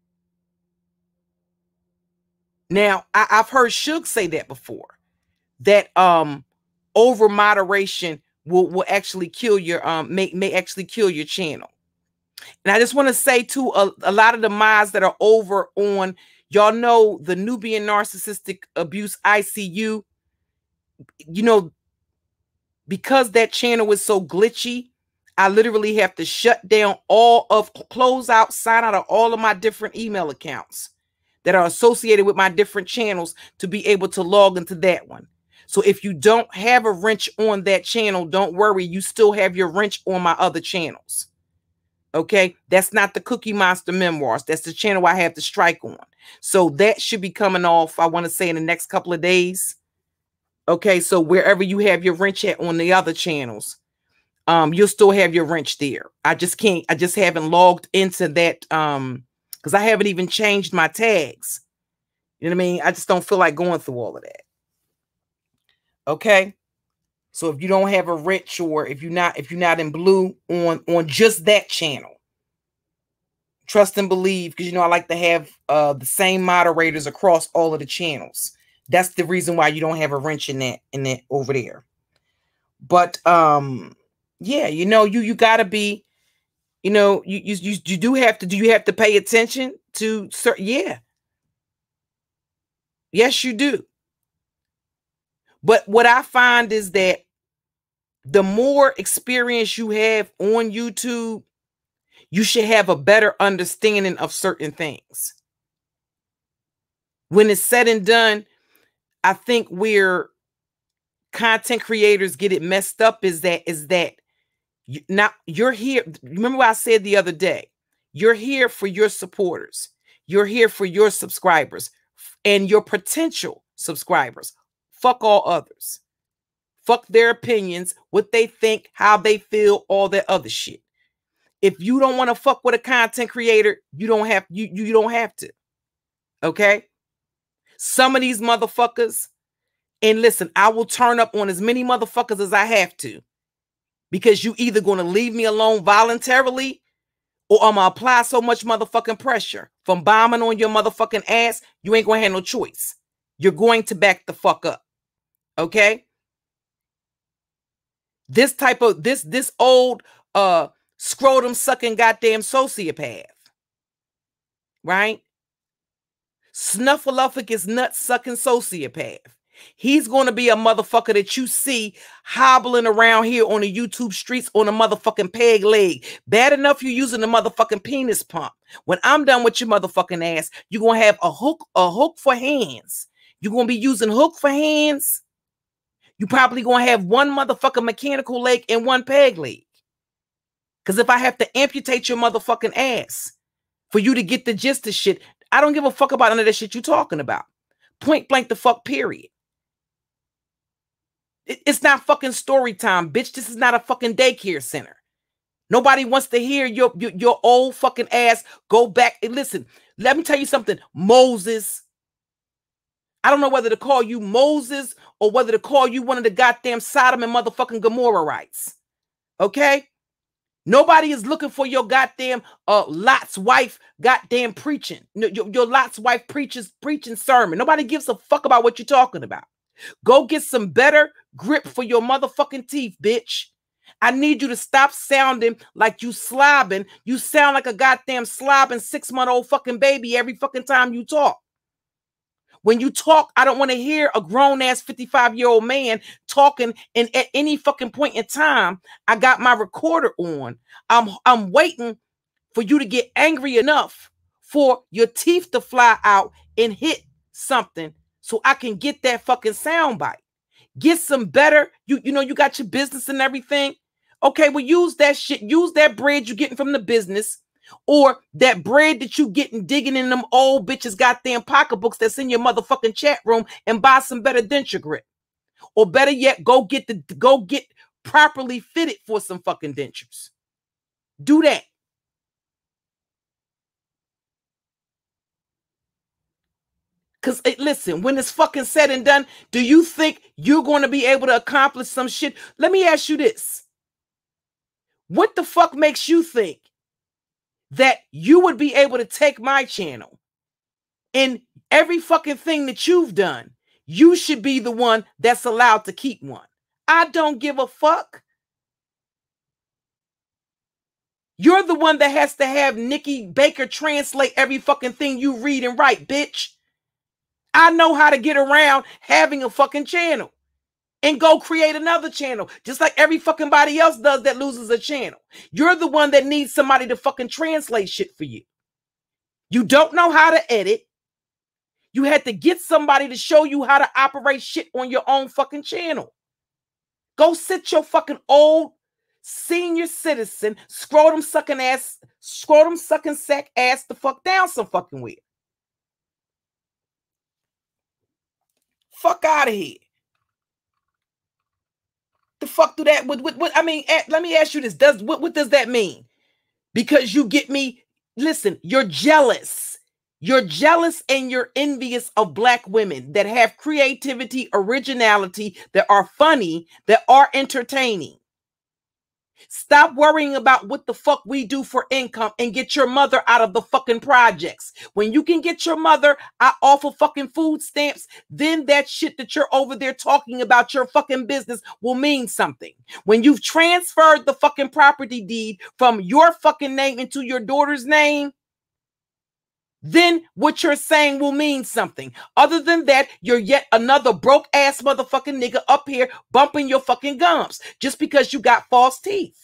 Now, I, I've heard Suge say that before, that um, over moderation will, will actually kill your, um, may, may actually kill your channel. And I just want to say too, a, a lot of the mods that are over on, y'all know the Nubian Narcissistic Abuse I C U, you know, because that channel is so glitchy, I literally have to shut down all of, close out, sign out of all of my different email accounts that are associated with my different channels to be able to log into that one. So if you don't have a wrench on that channel, don't worry, you still have your wrench on my other channels. Okay, that's not the Cookie Monstarr Memoirs. That's the channel I have to strike on. So that should be coming off, I want to say, in the next couple of days. Okay, so wherever you have your wrench at on the other channels, um, you'll still have your wrench there. I just can't, I just haven't logged into that um, because I haven't even changed my tags. You know what I mean? I just don't feel like going through all of that. Okay. So if you don't have a wrench, or if you're not, if you're not in blue on, on just that channel, trust and believe, because, you know, I like to have uh, the same moderators across all of the channels. That's the reason why you don't have a wrench in that, in that over there. But, um, yeah, you know, you, you gotta be, you know, you, you, you, you do have to, do you have to pay attention to certain, yeah. Yes, you do. But what I find is that the more experience you have on YouTube, you should have a better understanding of certain things. When it's said and done, I think where content creators get it messed up is that is that you, now you're here. Remember what I said the other day? You're here for your supporters. You're here for your subscribers and your potential subscribers. Fuck all others. Fuck their opinions, what they think, how they feel, all that other shit. If you don't want to fuck with a content creator, you don't have you you don't have to. Okay? Some of these motherfuckers, and listen, I will turn up on as many motherfuckers as I have to, because you either going to leave me alone voluntarily, or I'm going to apply so much motherfucking pressure from bombing on your motherfucking ass, you ain't going to have no choice. You're going to back the fuck up. Okay? This type of, this, this old uh, scrotum sucking goddamn sociopath. Right? Snuffleupagus nut sucking sociopath. He's going to be a motherfucker that you see hobbling around here on the YouTube streets on a motherfucking peg leg. Bad enough you're using the motherfucking penis pump. When I'm done with your motherfucking ass, you're going to have a hook, a hook for hands. You're going to be using hook for hands. You probably going to have one motherfucking mechanical leg and one peg leg. Because if I have to amputate your motherfucking ass for you to get the gist of shit, I don't give a fuck about none of that shit you talking about. Point blank the fuck period. It, it's not fucking story time, bitch. This is not a fucking daycare center. Nobody wants to hear your, your, your old fucking ass go back and listen. Let me tell you something. Moses. I don't know whether to call you Moses or whether to call you one of the goddamn Sodom and motherfucking Gomorrahites. Okay? Nobody is looking for your goddamn uh, Lot's wife goddamn preaching. Your, your Lot's wife preaches preaching sermon. Nobody gives a fuck about what you're talking about. Go get some better grip for your motherfucking teeth, bitch. I need you to stop sounding like you slobbing. You sound like a goddamn slobbing six-month-old fucking baby every fucking time you talk. When you talk, I don't want to hear a grown-ass fifty-five-year-old man talking, and at any fucking point in time, I got my recorder on. I'm, I'm waiting for you to get angry enough for your teeth to fly out and hit something so I can get that fucking sound bite. Get some better, you, you know, you got your business and everything. Okay, well, use that shit. Use that bread you're getting from the business. Or that bread that you getting digging in them old bitches goddamn pocketbooks that's in your motherfucking chat room and buy some better denture grit. Or better yet, go get the go get properly fitted for some fucking dentures. Do that. Because listen, when it's fucking said and done, do you think you're going to be able to accomplish some shit? Let me ask you this. What the fuck makes you think that you would be able to take my channel and every fucking thing that you've done, you should be the one that's allowed to keep one? I don't give a fuck. You're the one that has to have Nikki Baker translate every fucking thing you read and write, bitch. I know how to get around having a fucking channel and go create another channel, just like every fucking body else does that loses a channel. You're the one that needs somebody to fucking translate shit for you. You don't know how to edit. You had to get somebody to show you how to operate shit on your own fucking channel. Go sit your fucking old senior citizen, scrotum sucking ass, scrotum sucking sack ass the fuck down some fucking way. Fuck out of here. The fuck do that with, with, with I mean, at, let me ask you this. Does what, what does that mean? Because you get me, listen, you're jealous. You're jealous and you're envious of black women that have creativity, originality, that are funny, that are entertaining. Stop worrying about what the fuck we do for income and get your mother out of the fucking projects. When you can get your mother out off of fucking food stamps, then that shit that you're over there talking about your fucking business will mean something. When you've transferred the fucking property deed from your fucking name into your daughter's name, then what you're saying will mean something. Other than that, you're yet another broke ass motherfucking nigga up here bumping your fucking gums just because you got false teeth.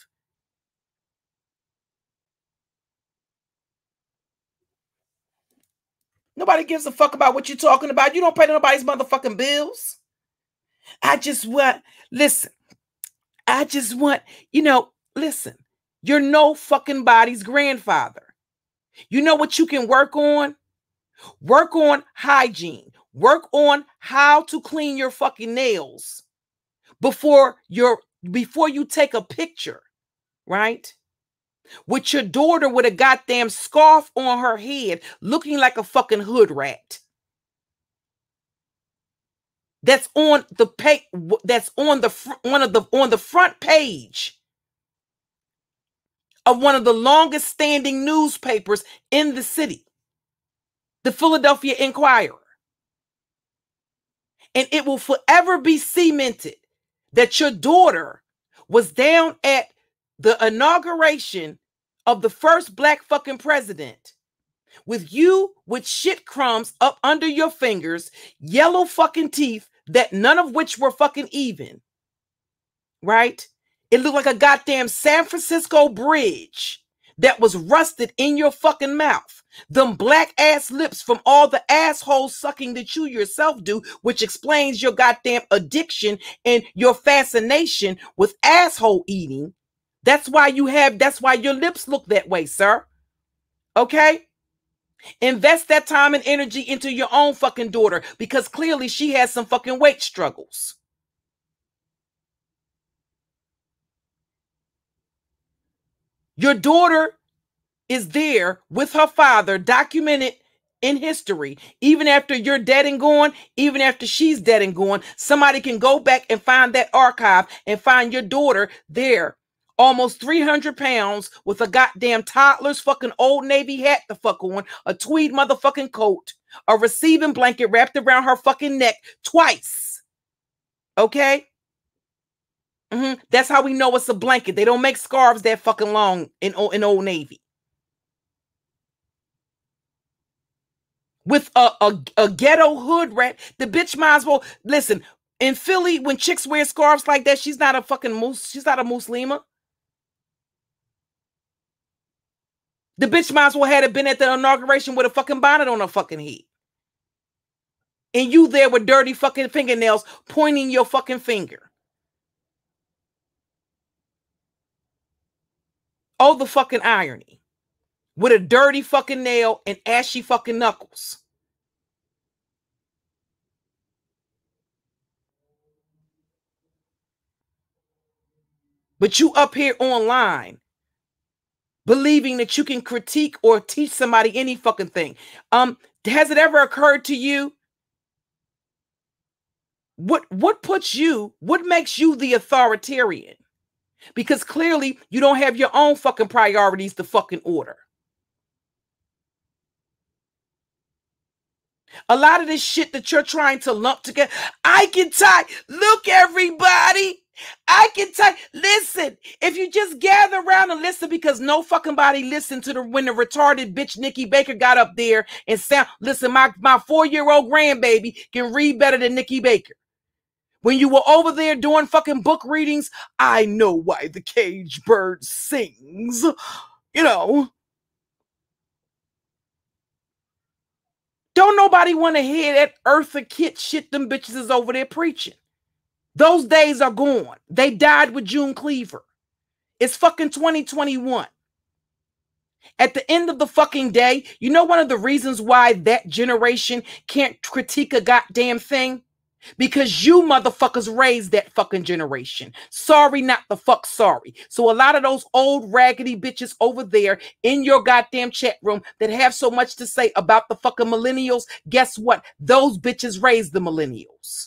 Nobody gives a fuck about what you're talking about. You don't pay nobody's motherfucking bills. I just want, listen, I just want, you know, listen, you're no fucking body's grandfather. You know what you can work on? Work on hygiene. Work on how to clean your fucking nails before you're before you take a picture, right? With your daughter with a goddamn scarf on her head, looking like a fucking hood rat. That's on the page. That's on the fr- one of the on the front page of one of the longest standing newspapers in the city, the Philadelphia Inquirer. And it will forever be cemented that your daughter was down at the inauguration of the first black fucking president with you with shit crumbs up under your fingers, yellow fucking teeth that none of which were fucking even, right? It looked like a goddamn San Francisco bridge that was rusted in your fucking mouth. Them black ass lips from all the asshole sucking that you yourself do, which explains your goddamn addiction and your fascination with asshole eating. That's why you have, that's why your lips look that way, sir. Okay? Invest that time and energy into your own fucking daughter, because clearly she has some fucking weight struggles. Your daughter is there with her father, documented in history. Even after you're dead and gone, even after she's dead and gone, somebody can go back and find that archive and find your daughter there, almost three hundred pounds, with a goddamn toddler's fucking Old Navy hat to fuck on, a tweed motherfucking coat, a receiving blanket wrapped around her fucking neck twice. Okay? Mm-hmm. That's how we know it's a blanket. They don't make scarves that fucking long in, in Old Navy. With a, a, a ghetto hood rat, the bitch might as well, listen, in Philly, when chicks wear scarves like that, she's not a fucking moose, she's not a Muslima. The bitch might as well had it been at the inauguration with a fucking bonnet on her fucking head. And you there with dirty fucking fingernails pointing your fucking finger. Oh, the fucking irony. With a dirty fucking nail and ashy fucking knuckles. But you up here online believing that you can critique or teach somebody any fucking thing. Um, has it ever occurred to you? What, what puts you, what makes you the authoritarian? Because clearly you don't have your own fucking priorities to fucking order. A lot of this shit that you're trying to lump together, I can tie, look everybody, I can tie, listen, if you just gather around and listen, because no fucking body listened to the, when the retarded bitch Nikki Baker got up there and sound, listen, my, my four-year-old grandbaby can read better than Nikki Baker. When you were over there doing fucking book readings, I know why the caged bird sings, you know. Don't nobody want to hear that Eartha Kitt shit them bitches is over there preaching. Those days are gone. They died with June Cleaver. It's fucking twenty twenty-one. At the end of the fucking day, you know one of the reasons why that generation can't critique a goddamn thing? Because you motherfuckers raised that fucking generation. Sorry, not the fuck sorry. So a lot of those old raggedy bitches over there in your goddamn chat room that have so much to say about the fucking millennials, guess what? Those bitches raised the millennials.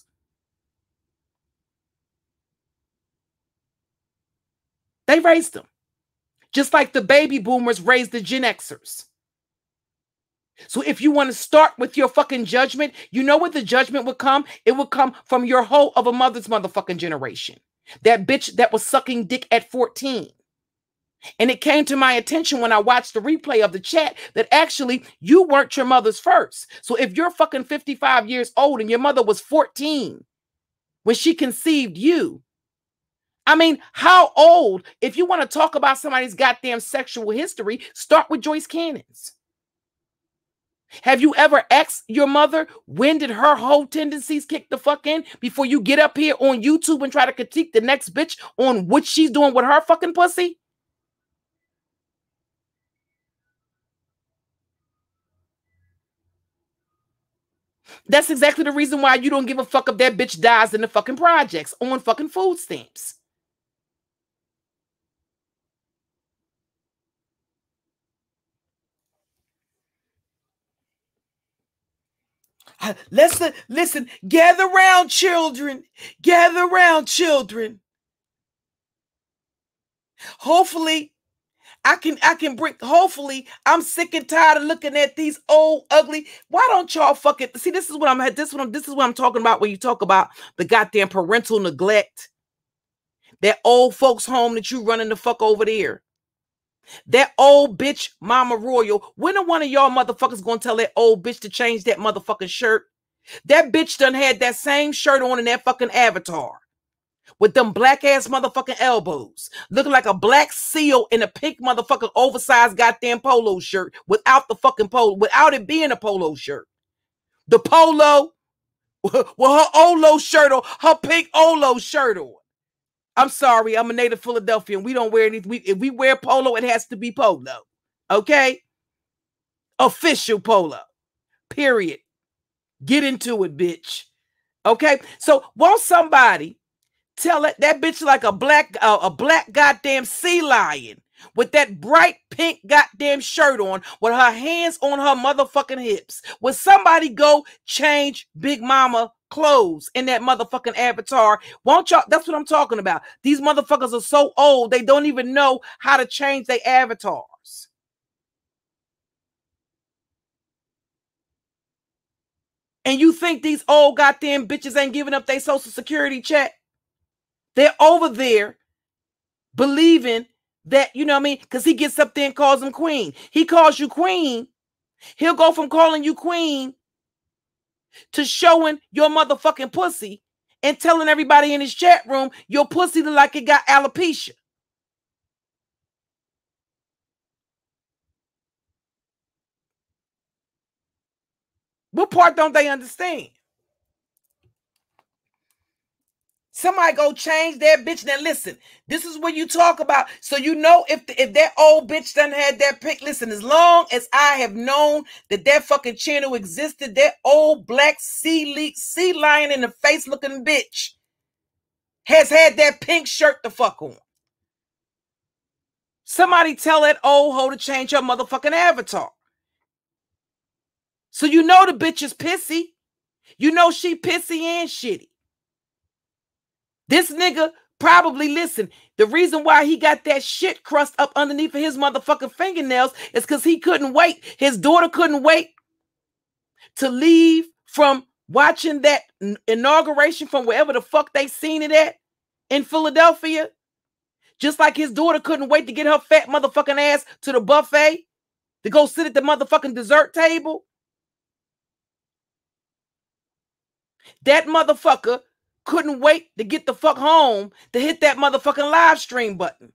They raised them. Just like the baby boomers raised the Gen Xers. So if you want to start with your fucking judgment, you know what the judgment would come? It would come from your hoe of a mother's motherfucking generation. That bitch that was sucking dick at fourteen. And it came to my attention when I watched the replay of the chat that actually you weren't your mother's first. So if you're fucking fifty-five years old and your mother was fourteen when she conceived you, I mean, how old? If you want to talk about somebody's goddamn sexual history, start with Joyce Cannon's. Have you ever asked your mother when did her whole tendencies kick the fuck in before you get up here on YouTube and try to critique the next bitch on what she's doing with her fucking pussy? That's exactly the reason why you don't give a fuck if that bitch dies in the fucking projects on fucking food stamps. Listen, listen, gather round, children. Gather round, children. Hopefully, I can I can bring, hopefully, I'm sick and tired of looking at these old, ugly. Why don't y'all fucking see? This is what I'm this one, this is what I'm talking about when you talk about the goddamn parental neglect. That old folks' home that you running the fuck over there. That old bitch, Mama Royal. When are one of y'all motherfuckers gonna tell that old bitch to change that motherfucking shirt? That bitch done had that same shirt on in that fucking avatar. With them black ass motherfucking elbows. Looking like a black seal in a pink motherfucking oversized goddamn polo shirt. Without the fucking polo. Without it being a polo shirt. The polo. With her Olo shirt on. Her pink Olo shirt on. I'm sorry, I'm a native Philadelphian. We don't wear anything. We, if we wear polo, it has to be polo. Okay? Official Polo. Period. Get into it, bitch. Okay? So won't somebody tell that, that bitch like a black, uh, a black goddamn sea lion with that bright pink goddamn shirt on with her hands on her motherfucking hips? Will somebody go change Big Mama clothes in that motherfucking avatar? Won't y'all? That's what I'm talking about. These motherfuckers are so old, they don't even know how to change their avatars. And you think these old goddamn bitches ain't giving up their social security check? They're over there believing that, you know what I mean? Because he gets up there and calls them queen. He calls you queen. He'll go from calling you queen to showing your motherfucking pussy and telling everybody in his chat room your pussy look like it got alopecia. What part don't they understand? Somebody go change that bitch. Now listen, this is what you talk about. So you know if the, if that old bitch done had that pic, listen, as long as I have known that that fucking channel existed, that old black sea, le sea lion in the face looking bitch has had that pink shirt to fuck on. Somebody tell that old hoe to change her motherfucking avatar. So you know the bitch is pissy. You know she pissy and shitty. This nigga probably, listen, the reason why he got that shit crust up underneath of his motherfucking fingernails is because he couldn't wait. His daughter couldn't wait to leave from watching that inauguration from wherever the fuck they seen it at in Philadelphia. Just like his daughter couldn't wait to get her fat motherfucking ass to the buffet to go sit at the motherfucking dessert table. That motherfucker couldn't wait to get the fuck home to hit that motherfucking live stream button.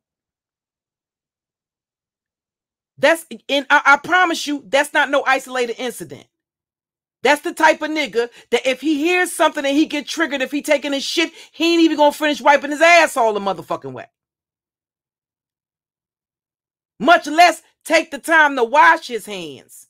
That's, and I, I promise you, that's not no isolated incident. That's the type of nigga that if he hears something and he get triggered, if he taking his shit, he ain't even gonna finish wiping his ass all the motherfucking way. Much less take the time to wash his hands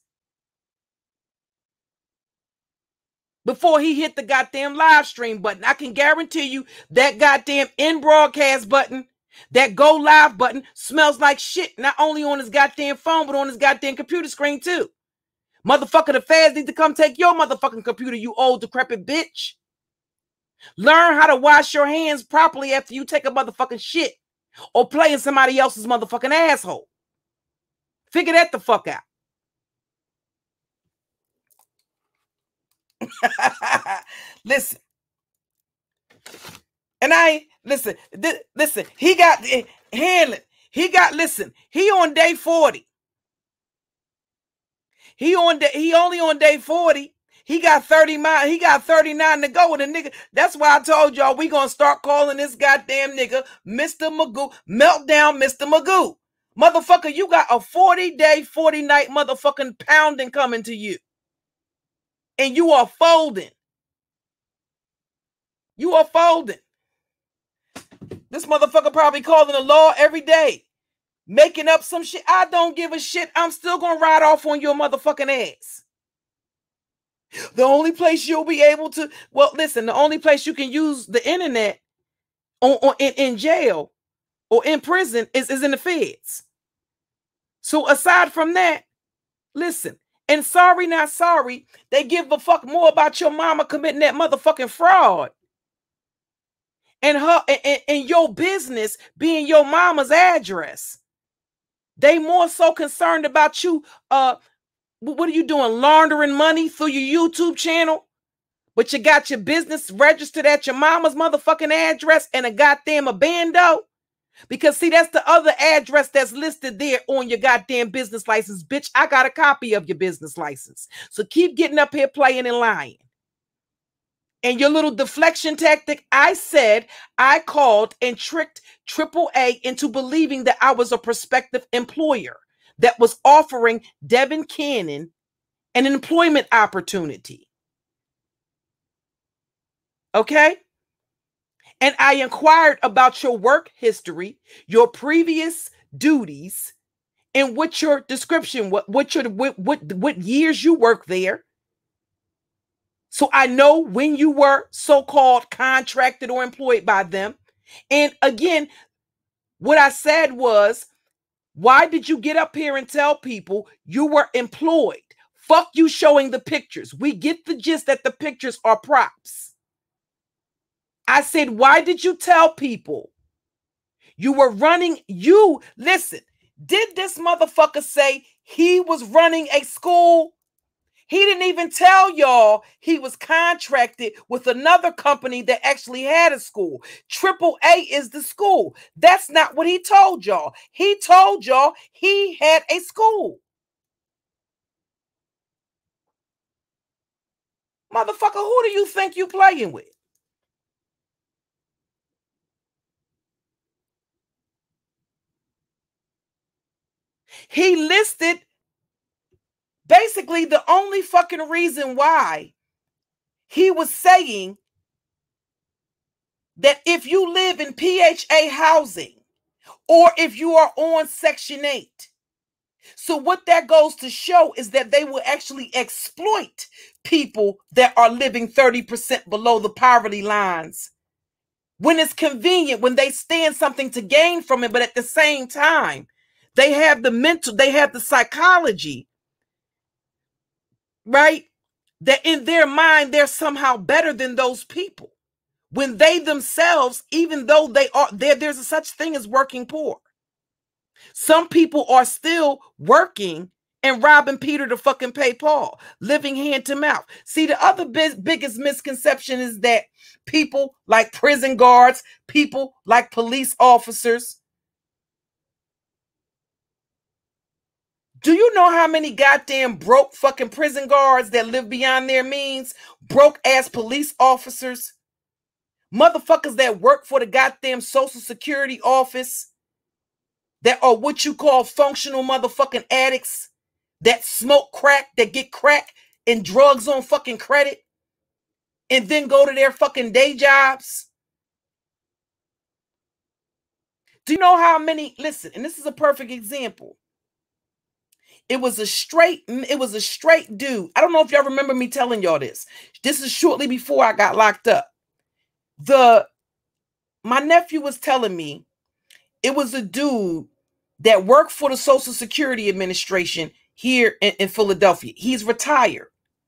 before he hit the goddamn live stream button. I can guarantee you that goddamn in broadcast button, that go live button smells like shit, not only on his goddamn phone, but on his goddamn computer screen too. Motherfucker, the feds need to come take your motherfucking computer, you old decrepit bitch. Learn how to wash your hands properly after you take a motherfucking shit or play in somebody else's motherfucking asshole. Figure that the fuck out. Listen. And I, listen, th listen, he got, uh, handling, he got, listen, he on day forty. He on, day, he only on day forty. He got thirty miles, he got thirty-nine to go with a nigga. That's why I told y'all we gonna start calling this goddamn nigga Mister Magoo, Meltdown Mister Magoo. Motherfucker, you got a forty day, forty night motherfucking pounding coming to you. And you are folding. You are folding. This motherfucker probably calling the law every day. Making up some shit. I don't give a shit. I'm still gonna ride off on your motherfucking ass. The only place you'll be able to, well, listen, the only place you can use the internet on, on in, in jail or in prison is, is in the feds. So aside from that, listen, and sorry, not sorry, they give a fuck more about your mama committing that motherfucking fraud and her and, and your business being your mama's address. They more so concerned about you. Uh, what are you doing? Laundering money through your YouTube channel, but you got your business registered at your mama's motherfucking address and a goddamn abando. Because see, that's the other address that's listed there on your goddamn business license. Bitch, I got a copy of your business license. So keep getting up here playing and lying. And your little deflection tactic, I said I called and tricked triple A into believing that I was a prospective employer that was offering Devon Cannon an employment opportunity. Okay? And I inquired about your work history, your previous duties, and what your description, what what your what what, what years you work there. So I know when you were so-called contracted or employed by them. And again, what I said was, why did you get up here and tell people you were employed? Fuck you showing the pictures. We get the gist that the pictures are props. I said, why did you tell people you were running? You, listen, did this motherfucker say he was running a school? He didn't even tell y'all he was contracted with another company that actually had a school. Triple A is the school. That's not what he told y'all. He told y'all he had a school. Motherfucker, who do you think you playing with? He listed basically the only fucking reason why he was saying that if you live in P H A housing or if you are on Section eight. So what that goes to show is that they will actually exploit people that are living thirty percent below the poverty lines when it's convenient, when they stand something to gain from it, but at the same time, they have the mental, they have the psychology, right? That in their mind, they're somehow better than those people. When they themselves, even though they are there, there's a such thing as working poor. Some people are still working and robbing Peter to fucking pay Paul, living hand to mouth. See, the other big, biggest misconception is that people like prison guards, people like police officers. Do you know how many goddamn broke fucking prison guards that live beyond their means? Broke ass police officers? Motherfuckers that work for the goddamn Social Security office that are what you call functional motherfucking addicts that smoke crack, that get crack and drugs on fucking credit and then go to their fucking day jobs. Do you know how many, listen, and this is a perfect example. It was a straight, it was a straight dude. I don't know if y'all remember me telling y'all this. This is shortly before I got locked up. The, my nephew was telling me it was a dude that worked for the Social Security Administration here in, in Philadelphia. He's retired.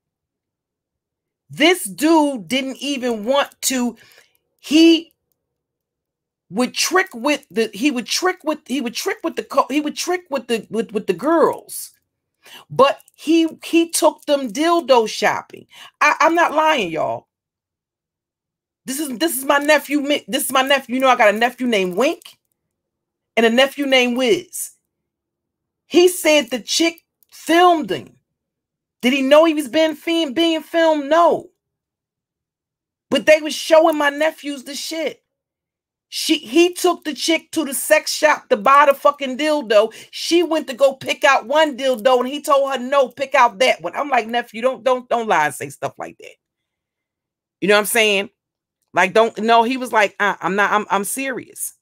This dude didn't even want to, he would trick with the, he would trick with, he would trick with the, he would trick with the, with, with the girls. But he, he took them dildo shopping. I, I'm not lying, y'all. This is, this is my nephew. This is my nephew. You know, I got a nephew named Wink and a nephew named Wiz. He said the chick filmed him. Did he know he was being, being filmed? No. But they was showing my nephews the shit. She, he took the chick to the sex shop to buy the fucking dildo. She went to go pick out one dildo and he told her, no, pick out that one. I'm like, nephew, don't, don't, don't lie and say stuff like that. You know what I'm saying? Like, don't, no, he was like, uh, I'm not, I'm, I'm serious.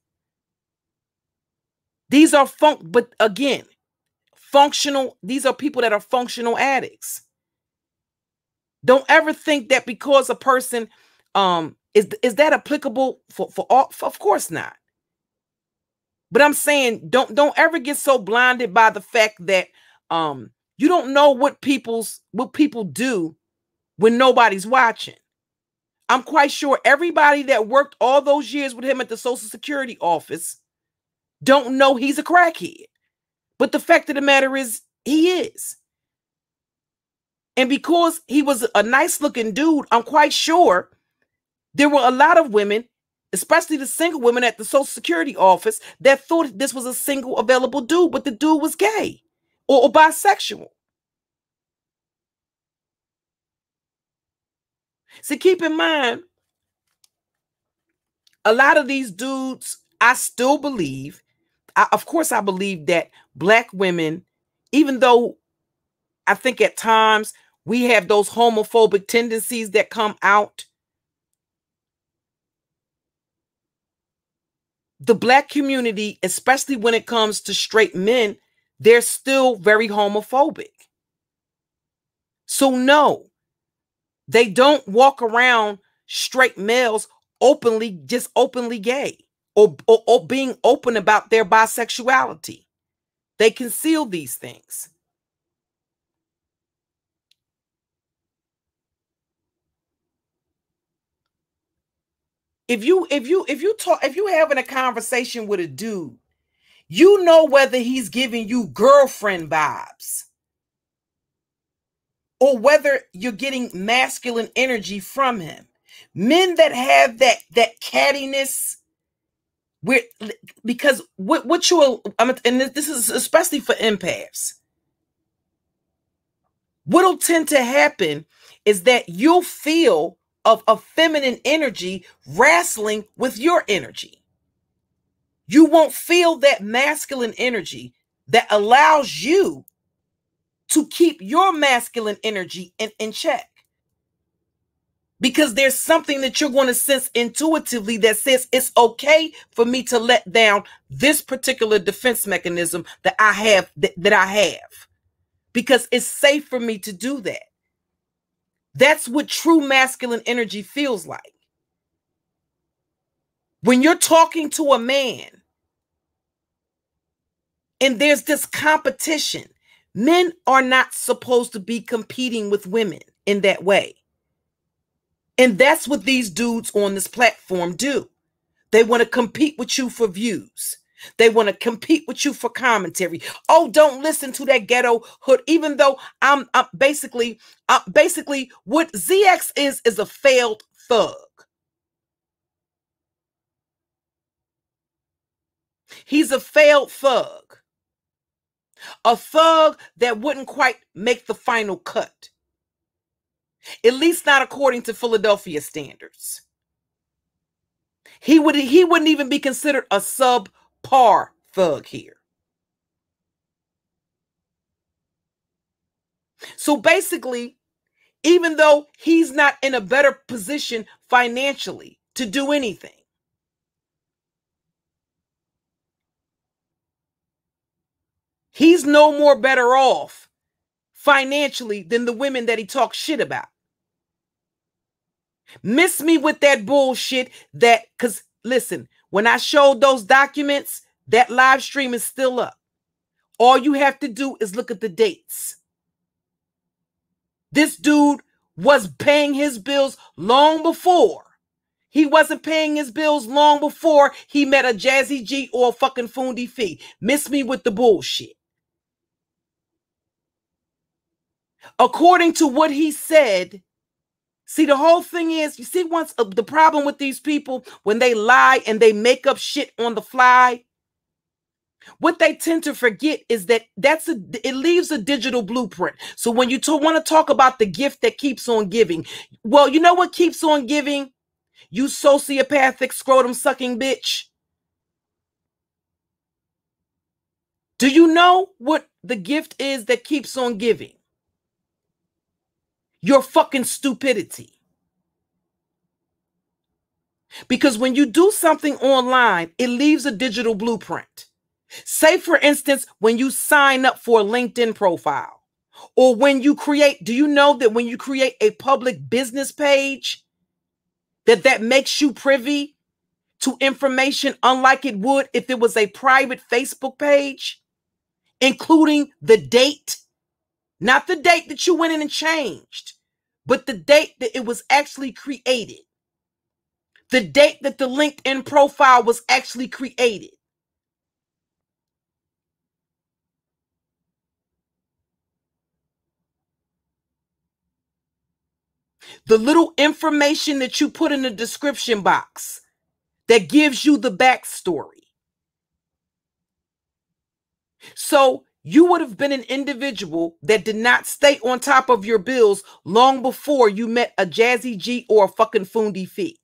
These are funk, but again, functional, these are people that are functional addicts. Don't ever think that because a person, um, is, is that applicable for, for all? For, of course not. But I'm saying, don't, don't ever get so blinded by the fact that, um, you don't know what people's, what people do when nobody's watching. I'm quite sure everybody that worked all those years with him at the Social Security office don't know he's a crackhead. But the fact of the matter is, he is. And because he was a nice looking dude, I'm quite sure there were a lot of women, especially the single women at the Social Security office, that thought this was a single available dude, but the dude was gay or, or bisexual. So keep in mind, a lot of these dudes, I still believe, I, of course I believe that black women, even though I think at times we have those homophobic tendencies that come out, the black community, especially when it comes to straight men, they're still very homophobic. So no, they don't walk around straight males openly, just openly gay or, or, or being open about their bisexuality. They conceal these things. If you if you if you talk if you having a conversation with a dude, you know whether he's giving you girlfriend vibes or whether you're getting masculine energy from him. Men that have that that cattiness, where because what what you and this is especially for empaths, what'll tend to happen is that you'll feel of a feminine energy wrestling with your energy. You won't feel that masculine energy that allows you to keep your masculine energy in, in check. Because there's something that you're going to sense intuitively that says it's okay for me to let down this particular defense mechanism that I have, that, that I have. Because it's safe for me to do that. That's what true masculine energy feels like. When you're talking to a man and there's this competition, men are not supposed to be competing with women in that way. And that's what these dudes on this platform do. They want to compete with you for views. They want to compete with you for commentary. Oh, don't listen to that ghetto hood. Even though I'm, I'm basically, uh, basically what Z X is, is a failed thug. He's a failed thug. A thug that wouldn't quite make the final cut. At least not according to Philadelphia standards. He would he wouldn't even be considered a subpar thug here. So basically, even though he's not in a better position financially to do anything, he's no more better off financially than the women that he talks shit about. Miss me with that bullshit that, because listen, when I showed those documents, that live stream is still up. All you have to do is look at the dates. This dude was paying his bills long before. He wasn't paying his bills long before he met a Jazzy G or a fucking Fundi Fee. Miss me with the bullshit. According to what he said, see, the whole thing is, you see, once uh, the problem with these people, when they lie and they make up shit on the fly, what they tend to forget is that that's a, it leaves a digital blueprint. So when you want to talk about the gift that keeps on giving, well, you know what keeps on giving? You sociopathic scrotum sucking bitch. Do you know what the gift is that keeps on giving? Your fucking stupidity. Because when you do something online, it leaves a digital blueprint. Say, for instance, when you sign up for a LinkedIn profile, or when you create, do you know that when you create a public business page, that that makes you privy to information unlike it would if it was a private Facebook page, including the date, not the date that you went in and changed, but the date that it was actually created, the date that the LinkedIn profile was actually created. The little information that you put in the description box that gives you the backstory. So you would have been an individual that did not stay on top of your bills long before you met a Jazzy G or a fucking Fundi Fee.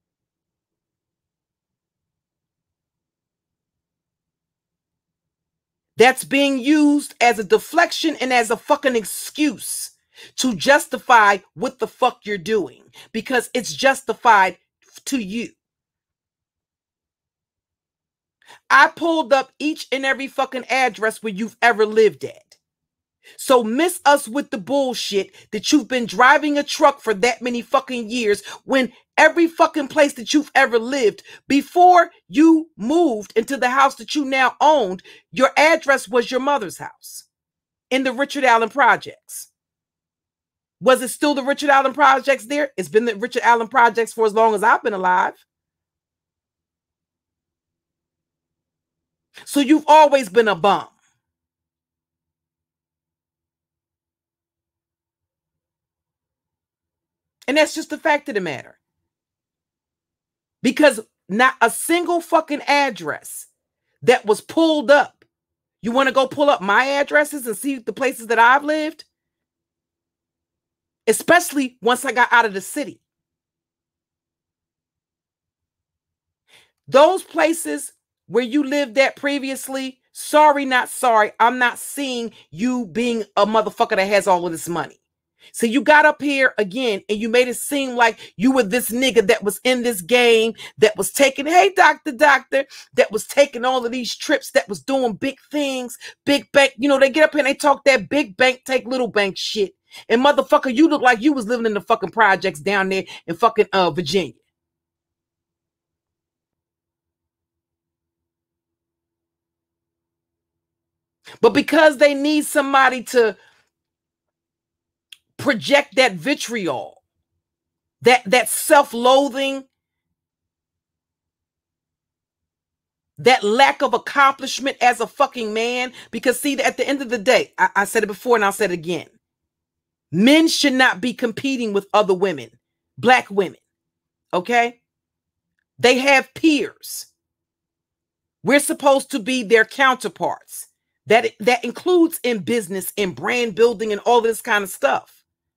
That's being used as a deflection and as a fucking excuse to justify what the fuck you're doing, because it's justified to you. I pulled up each and every fucking address where you've ever lived at. So miss us with the bullshit that you've been driving a truck for that many fucking years when every fucking place that you've ever lived before you moved into the house that you now owned, your address was your mother's house in the Richard Allen Projects. Was it still the Richard Allen Projects there? It's been the Richard Allen Projects for as long as I've been alive. So you've always been a bum. And that's just the fact of the matter. Because not a single fucking address that was pulled up. You want to go pull up my addresses and see the places that I've lived? Especially once I got out of the city. Those places where you lived at previously, sorry, not sorry. I'm not seeing you being a motherfucker that has all of this money. So you got up here again and you made it seem like you were this nigga that was in this game, that was taking, hey, doctor, doctor, that was taking all of these trips, that was doing big things, big bank. You know, they get up here and they talk that big bank, take little bank shit. And motherfucker, you look like you was living in the fucking projects down there in fucking uh, Virginia. But because they need somebody to project that vitriol, that, that self-loathing, that lack of accomplishment as a fucking man, because see, at the end of the day, I, I said it before and I'll say it again. Men should not be competing with other women, black women, okay? They have peers. We're supposed to be their counterparts. That, that includes in business, in brand building, and all this kind of stuff.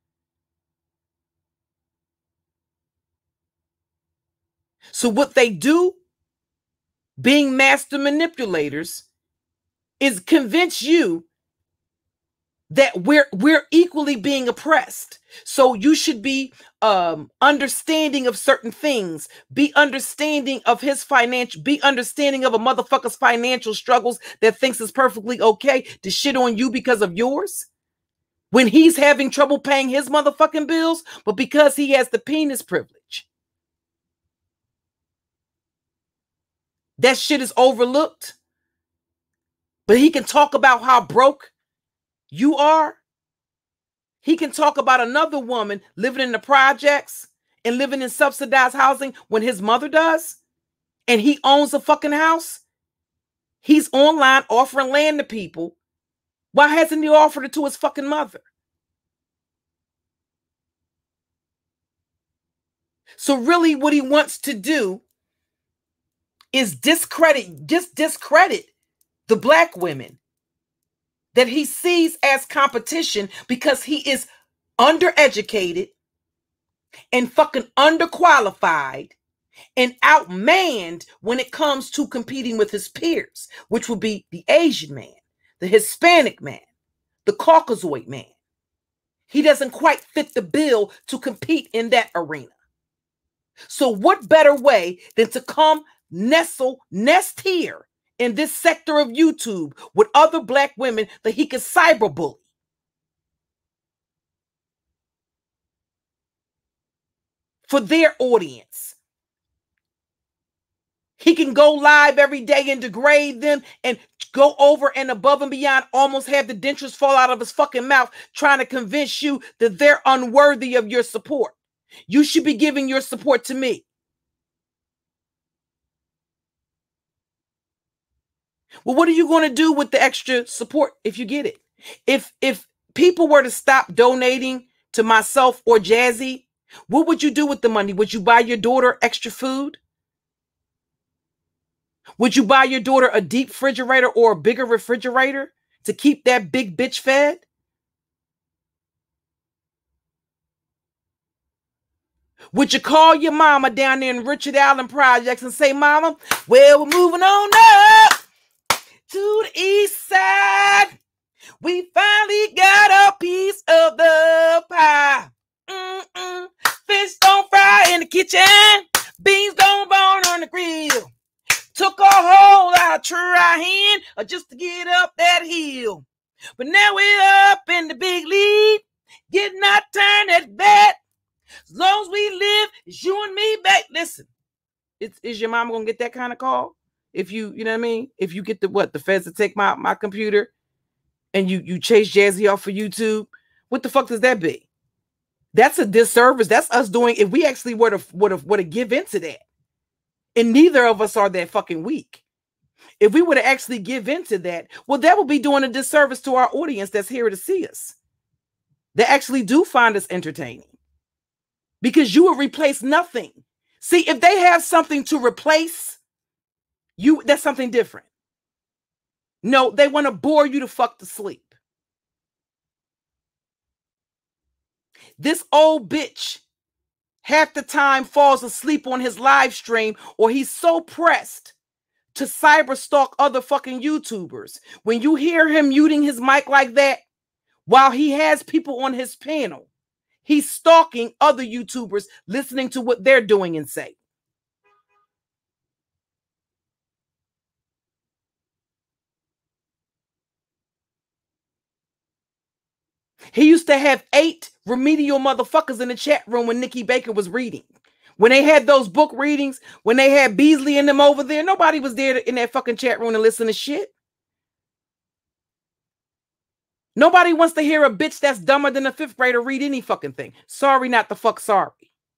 So what they do, being master manipulators, is convince you that we're we're equally being oppressed. So you should be um, understanding of certain things, be understanding of his financial, be understanding of a motherfucker's financial struggles that thinks it's perfectly okay to shit on you because of yours. When he's having trouble paying his motherfucking bills, but because he has the penis privilege. That shit is overlooked. But he can talk about how broke you are. He can talk about another woman living in the projects and living in subsidized housing when his mother does. And he owns a fucking house. He's online offering land to people. Why hasn't he offered it to his fucking mother? So really what he wants to do is discredit, just discredit the black women that he sees as competition because he is undereducated and fucking underqualified and outmanned when it comes to competing with his peers, which would be the Asian man, the Hispanic man, the Caucasoid man. He doesn't quite fit the bill to compete in that arena. So what better way than to come nestle, nest here in this sector of YouTube with other black women that he could cyberbully? For their audience. He can go live every day and degrade them and go over and above and beyond, almost have the dentures fall out of his fucking mouth, trying to convince you that they're unworthy of your support. You should be giving your support to me. Well, what are you going to do with the extra support if you get it? If if people were to stop donating to myself or Jazzy, what would you do with the money? Would you buy your daughter extra food? Would you buy your daughter a deep refrigerator or a bigger refrigerator to keep that big bitch fed? Would you call your mama down there in Richard Allen Projects and say, Mama, well, we're moving on up to the east side. We finally got a piece of the pie. Mm-mm. Fish don't fry in the kitchen. Beans don't burn on the grill. Took a whole lot trying just to get up that hill. But now we're up in the big league, getting our turn at bat. As long as we live, it's you and me back. Listen, it's, is your mom gonna get that kind of call? If you, you know what I mean? If you get the what, the feds to take my, my computer and you, you chase Jazzy off of YouTube, what the fuck does that be? That's a disservice. That's us doing, if we actually were to, were to, were to give into that. And neither of us are that fucking weak. If we were to actually give into that, well, that would be doing a disservice to our audience that's here to see us. That actually do find us entertaining. Because you will replace nothing. See, if they have something to replace, you, that's something different. No, they want to bore you to fuck to sleep. This old bitch half the time falls asleep on his live stream, or he's so pressed to cyber stalk other fucking YouTubers. When you hear him muting his mic like that, while he has people on his panel, he's stalking other YouTubers, listening to what they're doing and say. He used to have eight remedial motherfuckers in the chat room when Nikki Baker was reading. When they had those book readings, when they had Beasley and them over there, nobody was there in that fucking chat room to listen to shit. Nobody wants to hear a bitch that's dumber than a fifth grader read any fucking thing. Sorry, not the fuck sorry.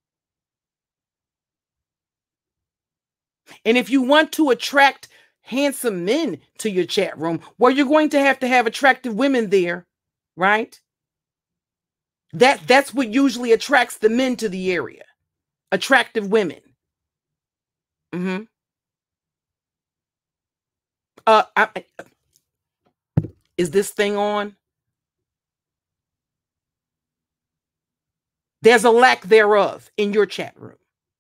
And if you want to attract handsome men to your chat room, well, you're going to have to have attractive women there, right? That, that's what usually attracts the men to the area. Attractive women. Mm-hmm. Uh, I, I, is this thing on? There's a lack thereof in your chat room.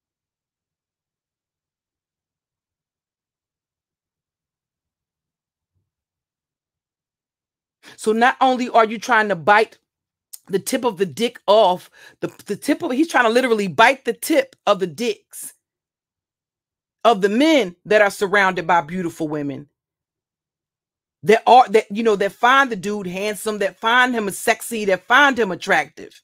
So not only are you trying to bite the tip of the dick off, the, the tip of, he's trying to literally bite the tip of the dicks of the men that are surrounded by beautiful women. That are, that, you know, that find the dude handsome, that find him sexy, that find him attractive.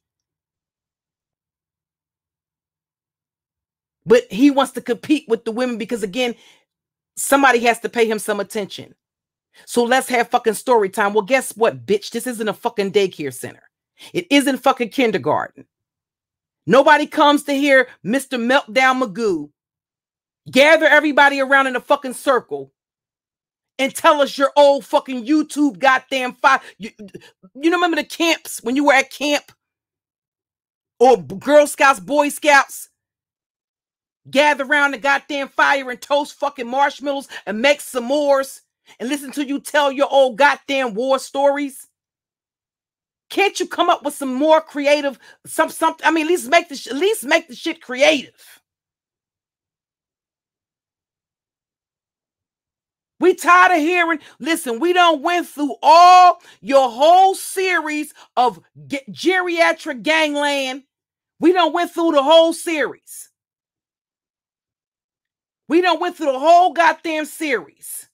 But he wants to compete with the women because, again, somebody has to pay him some attention. So let's have fucking story time. Well, guess what, bitch? This isn't a fucking daycare center. It isn't fucking kindergarten. Nobody comes to hear Mister Meltdown Magoo gather everybody around in a fucking circle and tell us your old fucking YouTube goddamn fire. You, you remember the camps when you were at camp? Or Girl Scouts, Boy Scouts? Gather around the goddamn fire and toast fucking marshmallows and make s'mores and listen to you tell your old goddamn war stories. Can't you come up with some more creative, some something? I mean, at least make the at least make the shit creative. We tired of hearing. Listen, we done went through all your whole series of geriatric gangland. We done went through the whole series. We done went through the whole goddamn series.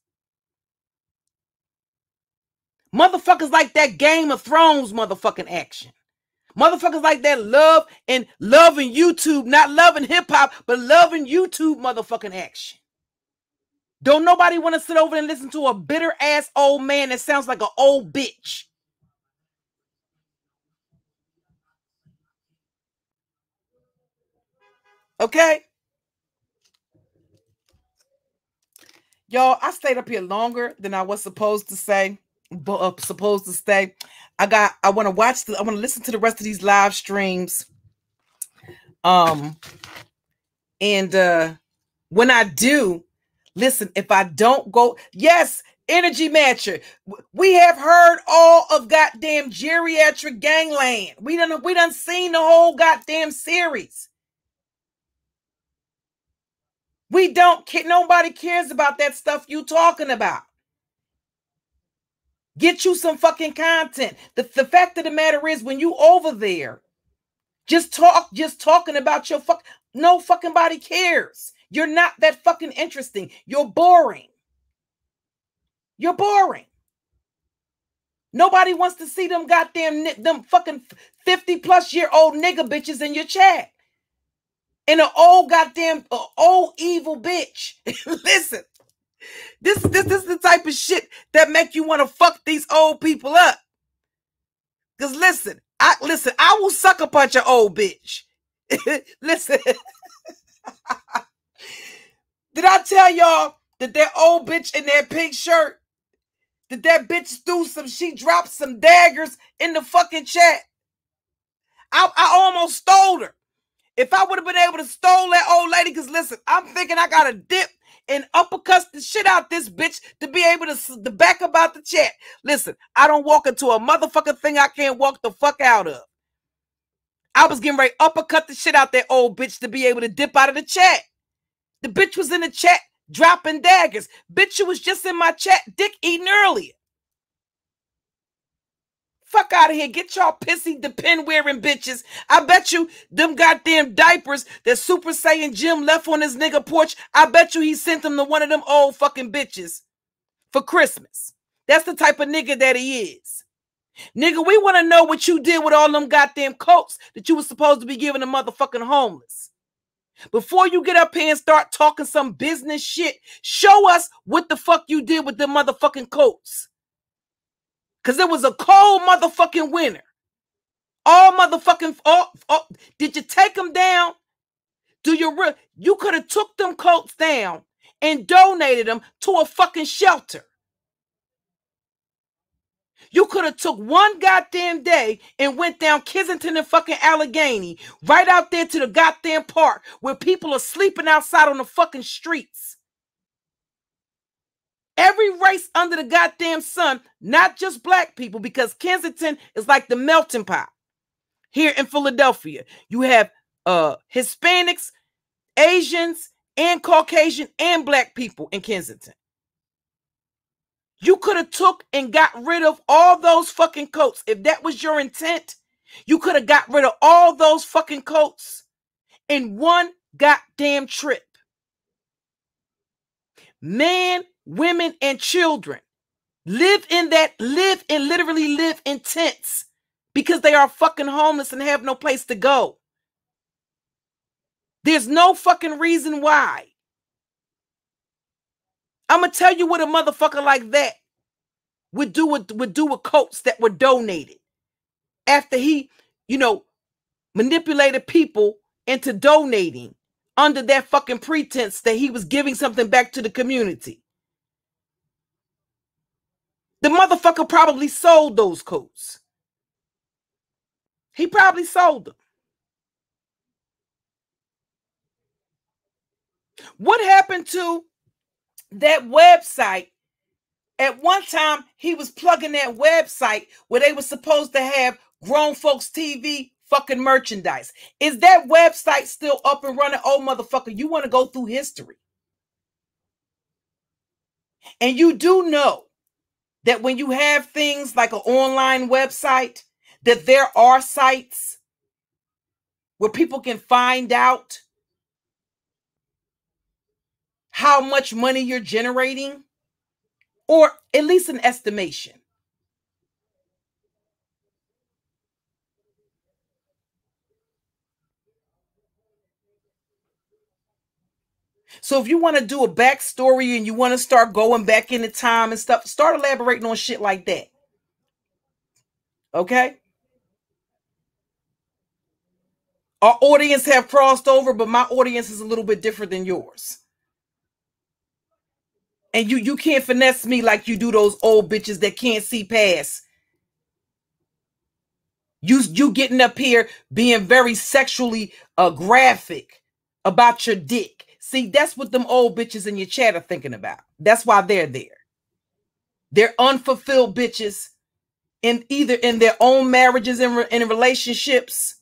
Motherfuckers like that Game of Thrones motherfucking action. Motherfuckers like that love and loving YouTube, not loving hip hop, but loving YouTube motherfucking action. Don't nobody want to sit over and listen to a bitter ass old man that sounds like an old bitch. Okay? Y'all, I stayed up here longer than I was supposed to say, but uh, supposed to stay. I got, I want to watch the, I want to listen to the rest of these live streams. Um, and uh, when I do, listen, if I don't go, yes, Energy Matcher, we have heard all of goddamn geriatric gangland. We done, we done seen the whole goddamn series. We don't care. Nobody cares about that stuff you talking about. Get you some fucking content. The, the fact of the matter is, when you over there, just talk, just talking about your fuck, no fucking body cares. You're not that fucking interesting. You're boring. You're boring. Nobody wants to see them goddamn, them fucking fifty plus year old nigga bitches in your chat. And an old goddamn, uh, old evil bitch. Listen, this, this, this is the type of shit that make you want to fuck these old people up. Because listen, I listen, I will suck a punch an old bitch. Listen. Did I tell y'all that that old bitch in that pink shirt, that that bitch threw some, she dropped some daggers in the fucking chat? I, I almost stole her. If I would have been able to stole that old lady, because listen, I'm thinking I got to dip and uppercut the shit out this bitch to be able to, to back about the chat. Listen, I don't walk into a motherfucking thing I can't walk the fuck out of. I was getting ready to uppercut the shit out that old bitch to be able to dip out of the chat. The bitch was in the chat dropping daggers. Bitch, you was just in my chat dick eating earlier. Fuck out of here. Get y'all pissy depend wearing bitches. I bet you them goddamn diapers that Super Saiyan Jim left on his nigga porch, I bet you he sent them to one of them old fucking bitches for Christmas. That's the type of nigga that he is. Nigga, we want to know what you did with all them goddamn coats that you was supposed to be giving the motherfucking homeless. Before you get up here and start talking some business shit, show us what the fuck you did with the motherfucking coats. Because it was a cold motherfucking winter. All motherfucking, all, all, did you take them down? Do you re- You could have took them coats down and donated them to a fucking shelter. You could have took one goddamn day and went down Kensington and fucking Allegheny, right out there to the goddamn park where people are sleeping outside on the fucking streets. Every race under the goddamn sun, not just black people, because Kensington is like the melting pot. Here in Philadelphia, you have uh, Hispanics, Asians, and Caucasian and black people in Kensington. You could have took and got rid of all those fucking coats. If that was your intent, you could have got rid of all those fucking coats in one goddamn trip. Men, women, and children live in that, live and literally live in tents because they are fucking homeless and have no place to go. There's no fucking reason why. I'm going to tell you what a motherfucker like that would do with, would do with coats that were donated after he, you know, manipulated people into donating under that fucking pretense that he was giving something back to the community. The motherfucker probably sold those coats. He probably sold them. What happened to that website? At one time, he was plugging that website where they were supposed to have Grown Folks T V fucking merchandise. Is that website still up and running? Oh, motherfucker, you want to go through history. And you do know that when you have things like an online website, that there are sites where people can find out how much money you're generating, or at least an estimation. So if you want to do a backstory and you want to start going back into time and stuff, start elaborating on shit like that. Okay? Our audience have crossed over, but my audience is a little bit different than yours. And you, you can't finesse me like you do those old bitches that can't see past. You, you getting up here being very sexually uh, graphic about your dick. See, that's what them old bitches in your chat are thinking about. That's why they're there. They're unfulfilled bitches in either in their own marriages and in, in relationships,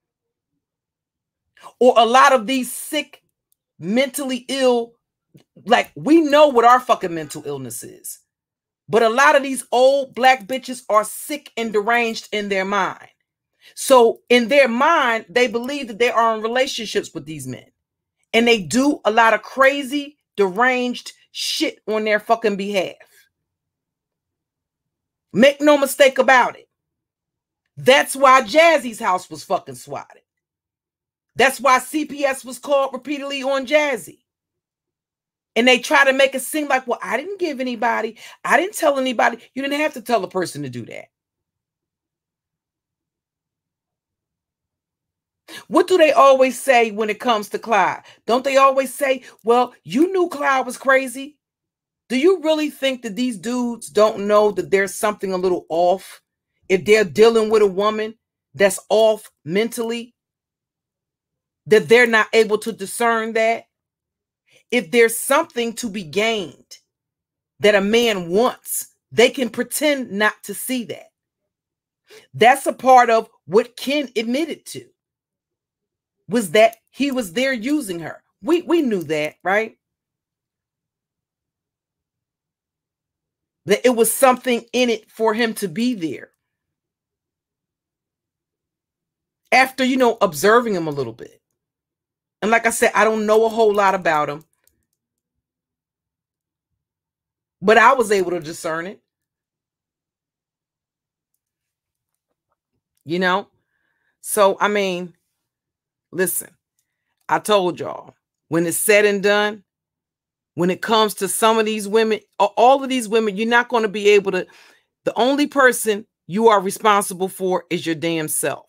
or a lot of these sick, mentally ill. Like, we know what our fucking mental illness is. But a lot of these old black bitches are sick and deranged in their mind. So in their mind, they believe that they are in relationships with these men. And they do a lot of crazy, deranged shit on their fucking behalf. Make no mistake about it. That's why Jazzy's house was fucking swatted. That's why C P S was called repeatedly on Jazzy. And they try to make it seem like, well, I didn't give anybody. I didn't tell anybody. You didn't have to tell a person to do that. What do they always say when it comes to Clyde? Don't they always say, well, you knew Clyde was crazy? Do you really think that these dudes don't know that there's something a little off if they're dealing with a woman that's off mentally? That they're not able to discern that? If there's something to be gained that a man wants, they can pretend not to see that. That's a part of what Ken admitted to, was that he was there using her. We, we knew that, right? That it was something in it for him to be there. After, you know, observing him a little bit. And like I said, I don't know a whole lot about him. But I was able to discern it. You know? So, I mean, listen, I told y'all, when it's said and done, when it comes to some of these women, all of these women, you're not going to be able to, the only person you are responsible for is your damn self.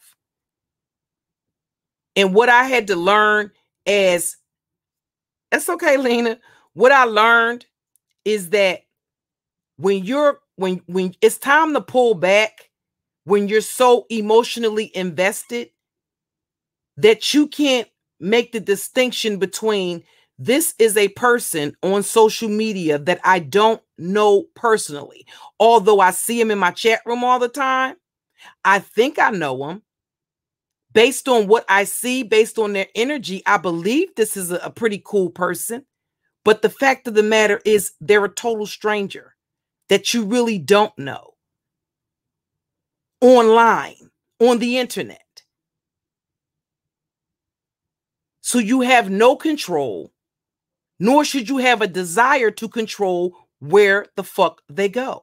And what I had to learn as, that's okay, Lena. What I learned is that when you're, when, when it's time to pull back, when you're so emotionally invested that you can't make the distinction between this is a person on social media that I don't know personally. Although I see him in my chat room all the time, I think I know him. Based on what I see, based on their energy, I believe this is a, a pretty cool person. But the fact of the matter is they're a total stranger that you really don't know. Online, on the internet. So you have no control, nor should you have a desire to control where the fuck they go.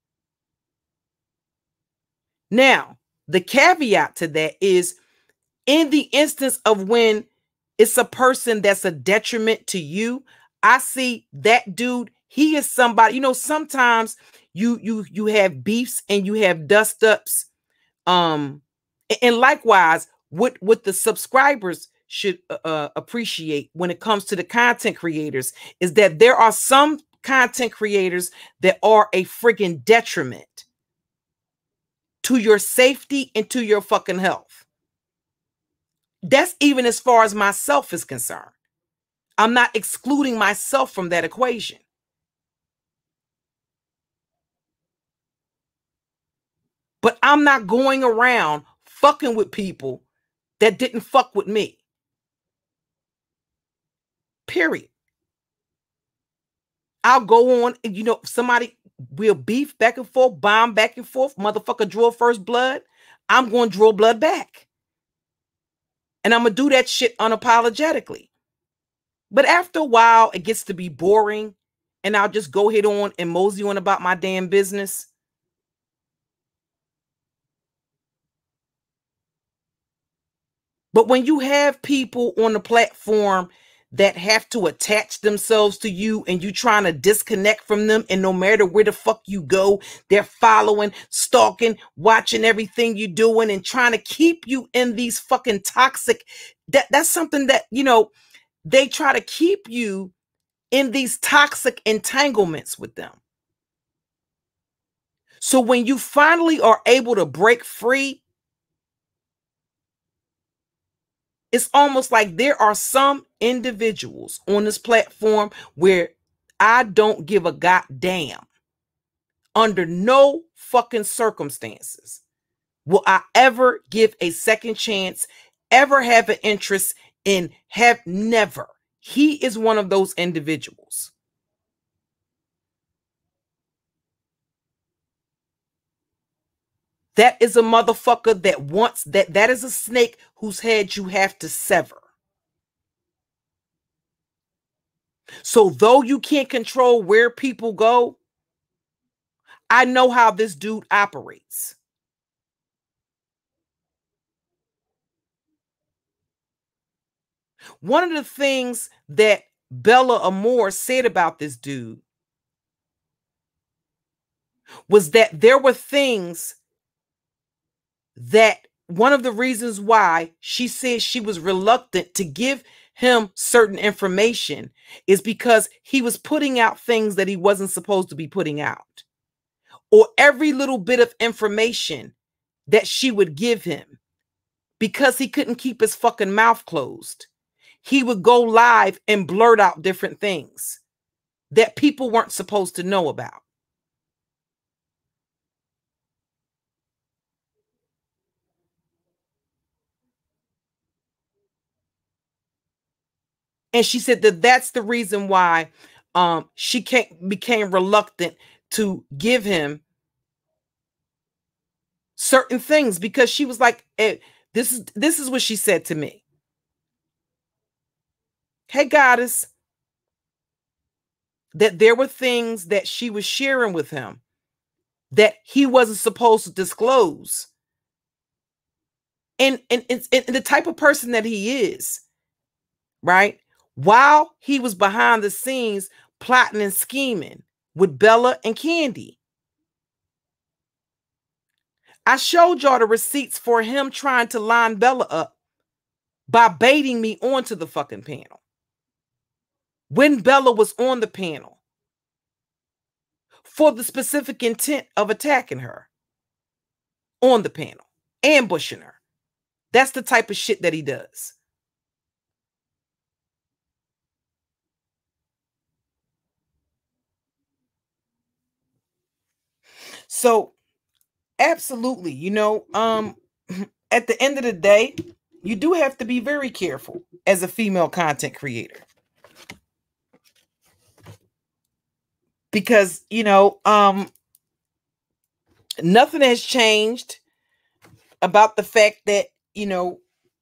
Now, the caveat to that is, in the instance of when it's a person that's a detriment to you, I see that dude, he is somebody, you know, sometimes you you you have beefs and you have dust-ups. Um, and likewise, what, what the subscribers should uh, appreciate when it comes to the content creators is that there are some content creators that are a freaking detriment to your safety and to your fucking health. That's even as far as myself is concerned. I'm not excluding myself from that equation. But I'm not going around fucking with people that didn't fuck with me. Period. I'll go on, and you know, somebody will beef back and forth, bomb back and forth, motherfucker draw first blood. I'm going to draw blood back. And I'm going to do that shit unapologetically. But after a while, it gets to be boring. And I'll just go head on and mosey on about my damn business. But when you have people on the platform that have to attach themselves to you and you trying to disconnect from them, and no matter where the fuck you go, they're following, stalking, watching everything you're doing and trying to keep you in these fucking toxic, that that's something that, you know, they try to keep you in these toxic entanglements with them. So when you finally are able to break free, it's almost like there are some individuals on this platform where I don't give a goddamn. Under no fucking circumstances will I ever give a second chance, ever have an interest in, have never. He is one of those individuals. That is a motherfucker that wants that. That is a snake whose head you have to sever. So though you can't control where people go, I know how this dude operates. One of the things that Bella Amore said about this dude was that there were things that one of the reasons why she said she was reluctant to give him certain information is because he was putting out things that he wasn't supposed to be putting out. Or every little bit of information that she would give him, because he couldn't keep his fucking mouth closed, he would go live and blurt out different things that people weren't supposed to know about. And she said that that's the reason why um, she can't, became reluctant to give him certain things, because she was like, eh, this is this is what she said to me. Hey, goddess, that there were things that she was sharing with him that he wasn't supposed to disclose. And, and, and, and the type of person that he is, right? While he was behind the scenes plotting and scheming with Bella and Candy. I showed y'all the receipts for him trying to line Bella up by baiting me onto the fucking panel. When Bella was on the panel for the specific intent of attacking her on the panel, ambushing her. That's the type of shit that he does. So absolutely, you know, um, at the end of the day, you do have to be very careful as a female content creator. Because, you know, um, nothing has changed about the fact that, you know,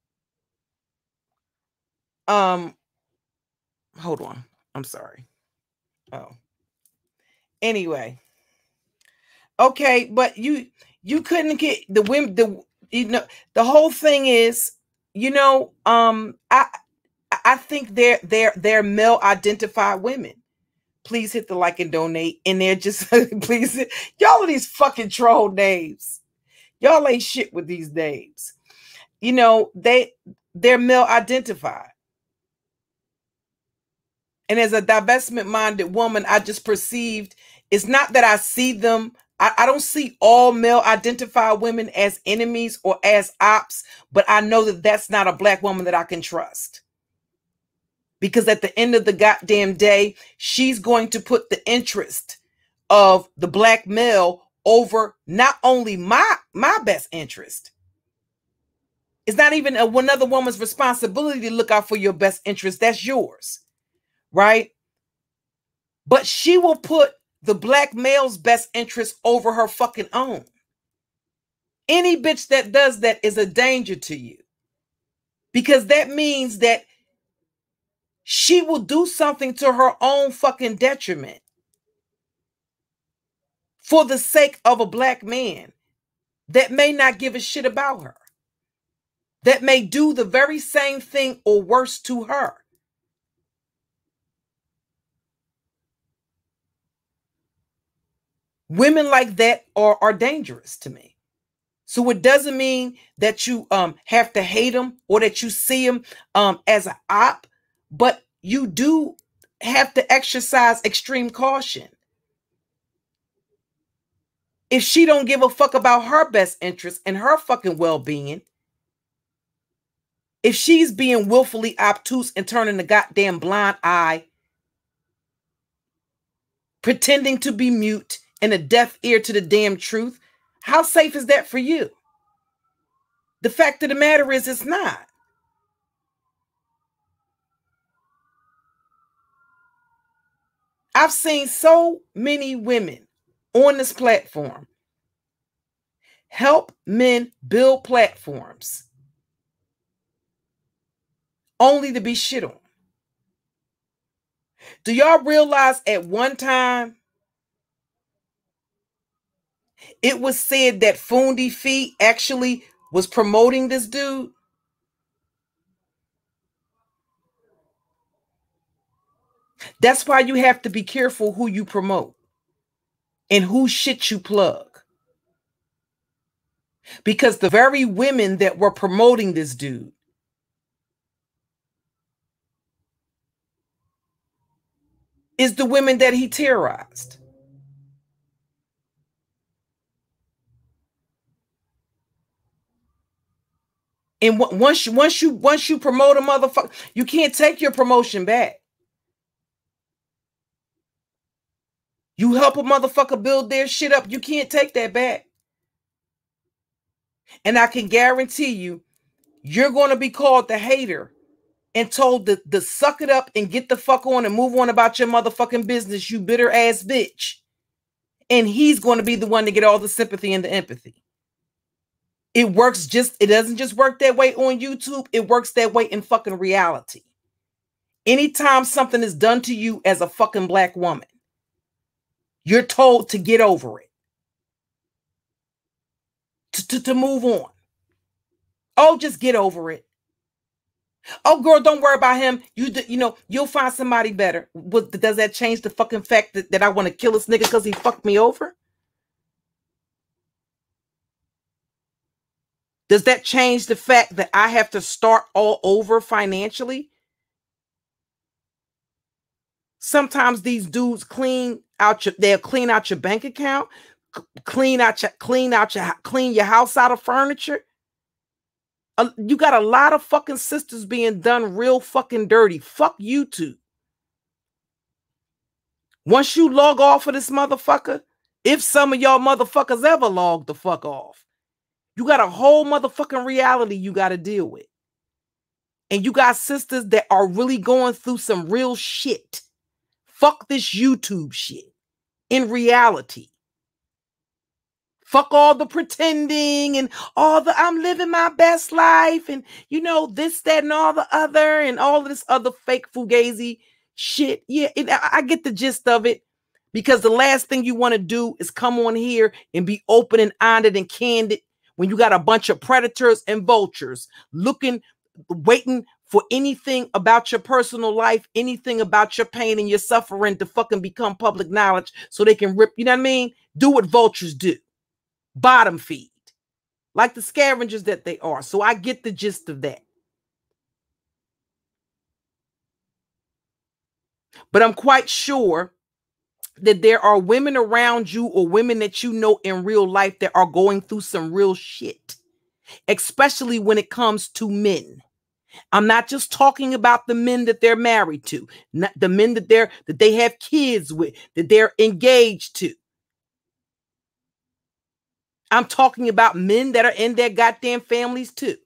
um, hold on. I'm sorry. Oh, anyway. Okay, but you you couldn't get the women, the you know, the whole thing is, you know, um, I I think they're they're they're male identified women. Please hit the like and donate. And they're just please, y'all are these fucking troll names. Y'all ain't shit with these names. You know, they they're male identified. And as a divestment minded woman, I just perceived, it's not that I see them. I, I don't see all male identified women as enemies or as ops, but I know that that's not a black woman that I can trust. Because at the end of the goddamn day, she's going to put the interest of the black male over not only my, my best interest. It's not even a, another woman's responsibility to look out for your best interest. That's yours, right? But she will put the black male's best interest over her fucking own. Any bitch that does that is a danger to you. Because that means that she will do something to her own fucking detriment for the sake of a black man that may not give a shit about her, that may do the very same thing or worse to her. Women like that are, are dangerous to me. So it doesn't mean that you um, have to hate them or that you see them um, as an op, but you do have to exercise extreme caution. If she don't give a fuck about her best interest and her fucking well-being, if she's being willfully obtuse and turning the goddamn blind eye, pretending to be mute and a deaf ear to the damn truth, how safe is that for you? The fact of the matter is, it's not. I've seen so many women on this platform help men build platforms only to be shit on. Do y'all realize at one time It was said that Fundi Fee actually was promoting this dude. That's why you have to be careful who you promote and who shit you plug. Because the very women that were promoting this dude is the women that he terrorized. And once you, once you, once you promote a motherfucker, you can't take your promotion back. You help a motherfucker build their shit up, you can't take that back. And I can guarantee you, you're going to be called the hater and told to, to suck it up and get the fuck on and move on about your motherfucking business, you bitter ass bitch. And he's going to be the one to get all the sympathy and the empathy. It works just, it doesn't just work that way on YouTube. It works that way in fucking reality. Anytime something is done to you as a fucking black woman, you're told to get over it. To, to, to move on. Oh, just get over it. Oh, girl, don't worry about him. You you know, you'll find somebody better. What, does that change the fucking fact that, that I want to kill this nigga because he fucked me over? Does that change the fact that I have to start all over financially? Sometimes these dudes clean out your, they'll clean out your bank account, clean out your, clean out your, clean your house out of furniture. Uh, you got a lot of fucking sisters being done real fucking dirty. Fuck YouTube. Once you log off of this motherfucker, if some of y'all motherfuckers ever log the fuck off, you got a whole motherfucking reality you got to deal with. And you got sisters that are really going through some real shit. Fuck this YouTube shit. In reality. Fuck all the pretending and all the I'm living my best life and, you know, this, that, and all the other and all of this other fake fugazi shit. Yeah, it, I get the gist of it, because the last thing you want to do is come on here and be open and honest and candid when you got a bunch of predators and vultures looking, waiting for anything about your personal life, anything about your pain and your suffering to fucking become public knowledge so they can rip, you know what I mean? Do what vultures do. Bottom feed. Like the scavengers that they are. So I get the gist of that. But I'm quite sure that there are women around you or women that you know in real life that are going through some real shit. Especially when it comes to men. I'm not just talking about the men that they're married to, not the men that they're that they have kids with, that they're engaged to. I'm talking about men that are in their goddamn families too.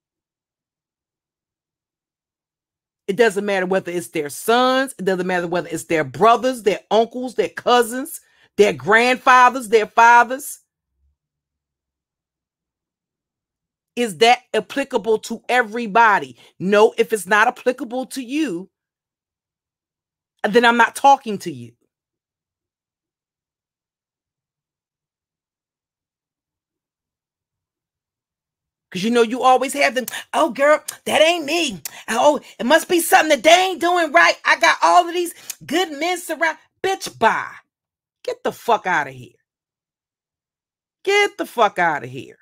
It doesn't matter whether it's their sons, it doesn't matter whether it's their brothers, their uncles, their cousins, their grandfathers, their fathers. Is that applicable to everybody? No, if it's not applicable to you, then I'm not talking to you. Because you know, you always have them, oh girl, that ain't me. Oh, it must be something that they ain't doing right. I got all of these good men surround. Bitch, bye. Get the fuck out of here. Get the fuck out of here.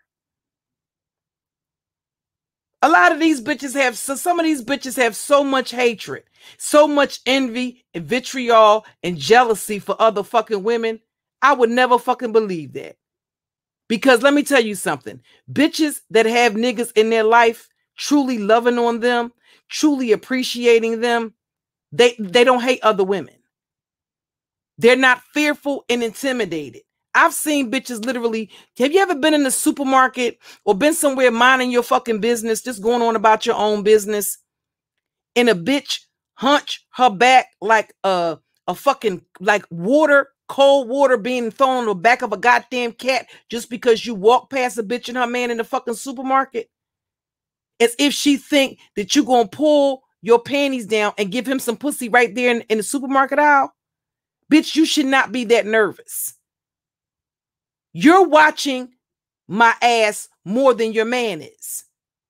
A lot of these bitches have, so some of these bitches have so much hatred, so much envy and vitriol and jealousy for other fucking women. I would never fucking believe that. Because let me tell you something. Bitches that have niggas in their life truly loving on them, truly appreciating them, they, they don't hate other women. They're not fearful and intimidated. I've seen bitches literally, have you ever been in the supermarket or been somewhere minding your fucking business, just going on about your own business, and a bitch hunch her back like a, a fucking, like water, cold water being thrown on the back of a goddamn cat just because you walk past a bitch and her man in the fucking supermarket? As if she think that you're going to pull your panties down and give him some pussy right there in, in the supermarket aisle. Bitch, you should not be that nervous. You're watching my ass more than your man is.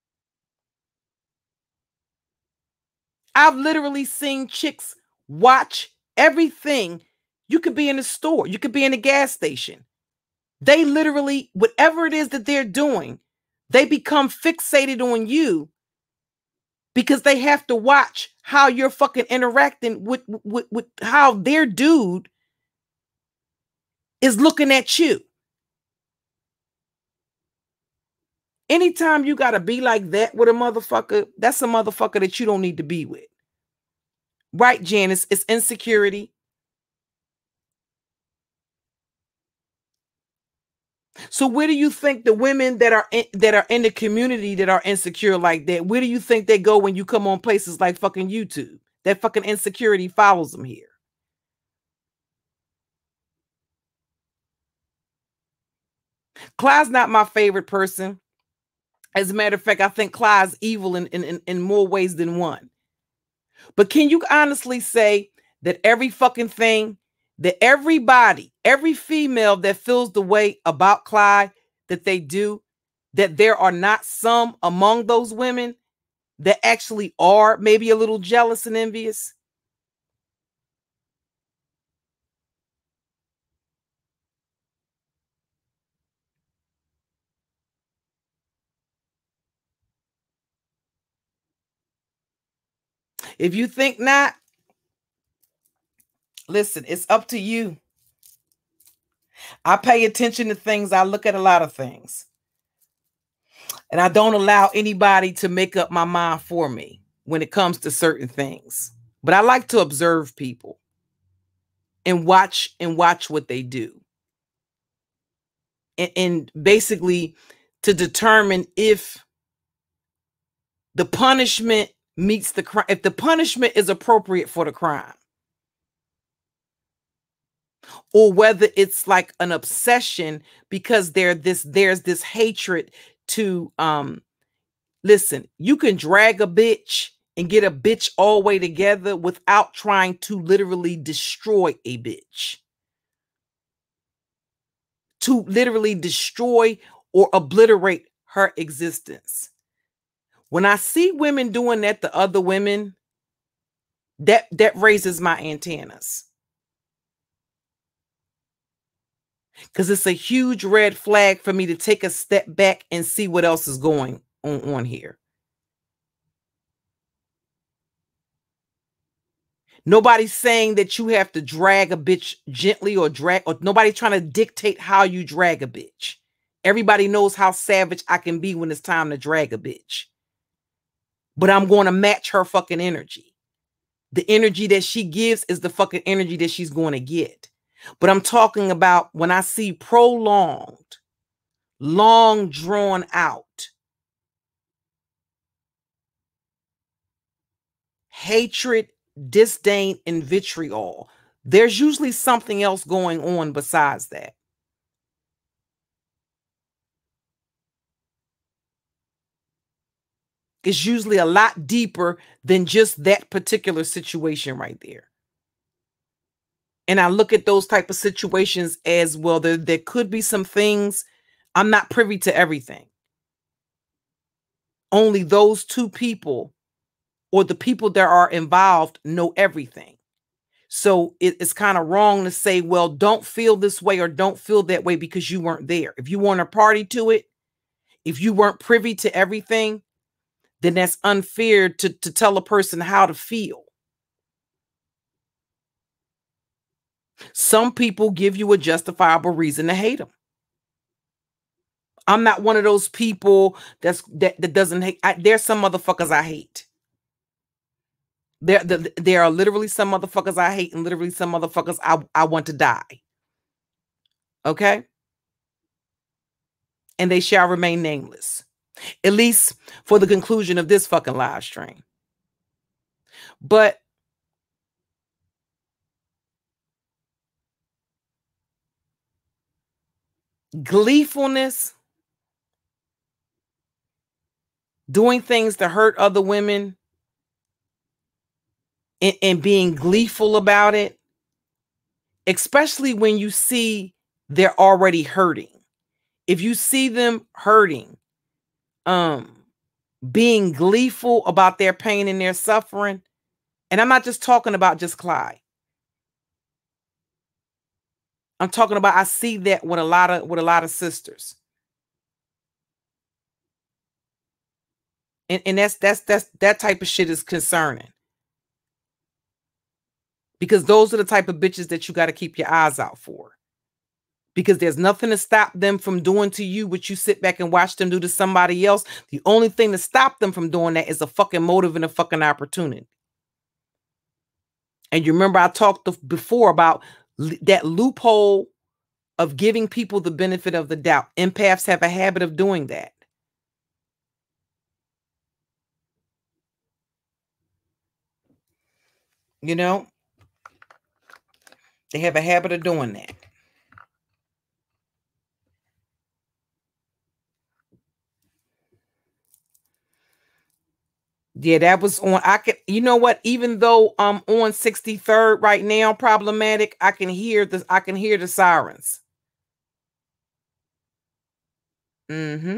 I've literally seen chicks watch everything. You could be in a store. You could be in a gas station. They literally, whatever it is that they're doing, they become fixated on you because they have to watch how you're fucking interacting with, with, with how their dude is looking at you. Anytime you got to be like that with a motherfucker, that's a motherfucker that you don't need to be with. Right, Janice? It's insecurity. So where do you think the women that are in, that are in the community that are insecure like that, where do you think they go when you come on places like fucking YouTube? That fucking insecurity follows them here. Clyde's not my favorite person. As a matter of fact, I think Clyde's evil in, in, in more ways than one. But can you honestly say that every fucking thing, that everybody, every female that feels the way about Clyde that they do, that there are not some among those women that actually are maybe a little jealous and envious? If you think not, listen, it's up to you. I pay attention to things. I look at a lot of things. And I don't allow anybody to make up my mind for me when it comes to certain things. But I like to observe people and watch and watch what they do. And, and basically to determine if the punishment meets the crime, if the punishment is appropriate for the crime. Or whether it's like an obsession because there this there's this hatred to um listen, you can drag a bitch and get a bitch all the way together without trying to literally destroy a bitch. To literally destroy or obliterate her existence. When I see women doing that to other women, that that raises my antennas. Because it's a huge red flag for me to take a step back and see what else is going on, on here. Nobody's saying that you have to drag a bitch gently or drag, or nobody's trying to dictate how you drag a bitch. Everybody knows how savage I can be when it's time to drag a bitch. But I'm going to match her fucking energy. The energy that she gives is the fucking energy that she's going to get. But I'm talking about when I see prolonged, long drawn out hatred, disdain, and vitriol. There's usually something else going on besides that. It's usually a lot deeper than just that particular situation right there. And I look at those type of situations as well. There, there could be some things. I'm not privy to everything. Only those two people or the people that are involved know everything. So it, it's kind of wrong to say, well, don't feel this way or don't feel that way because you weren't there. If you weren't a party to it, if you weren't privy to everything, then that's unfair to, to tell a person how to feel. Some people give you a justifiable reason to hate them. I'm not one of those people that's that, that doesn't hate. I, there's some motherfuckers I hate. There, the, there are literally some motherfuckers I hate and literally some motherfuckers I, I want to die. Okay? And they shall remain nameless. At least for the conclusion of this fucking live stream. But gleefulness, doing things to hurt other women, and, and being gleeful about it, especially when you see they're already hurting. if you see them hurting, um, being gleeful about their pain and their suffering, and I'm not just talking about just Clyde. I'm talking about, I see that with a lot of with a lot of sisters. And, and that's that's that's that type of shit is concerning. Because those are the type of bitches that you got to keep your eyes out for. Because there's nothing to stop them from doing to you what you sit back and watch them do to somebody else. The only thing to stop them from doing that is a fucking motive and a fucking opportunity. And you remember I talked before about that loophole of giving people the benefit of the doubt. Empaths have a habit of doing that. You know, they have a habit of doing that. Yeah, that was on. I can, you know what? Even though I'm on sixty-third right now, problematic, I can hear the, I can hear the sirens. Mm-hmm.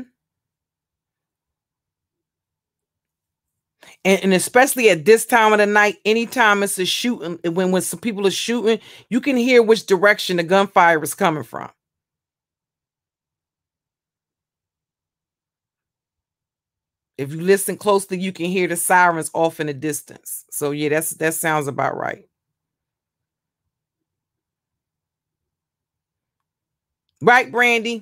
And, and especially at this time of the night, anytime it's a shooting, when when some people are shooting, you can hear which direction the gunfire is coming from. If you listen closely, you can hear the sirens off in the distance. So yeah, that's that sounds about right. Right, Brandy?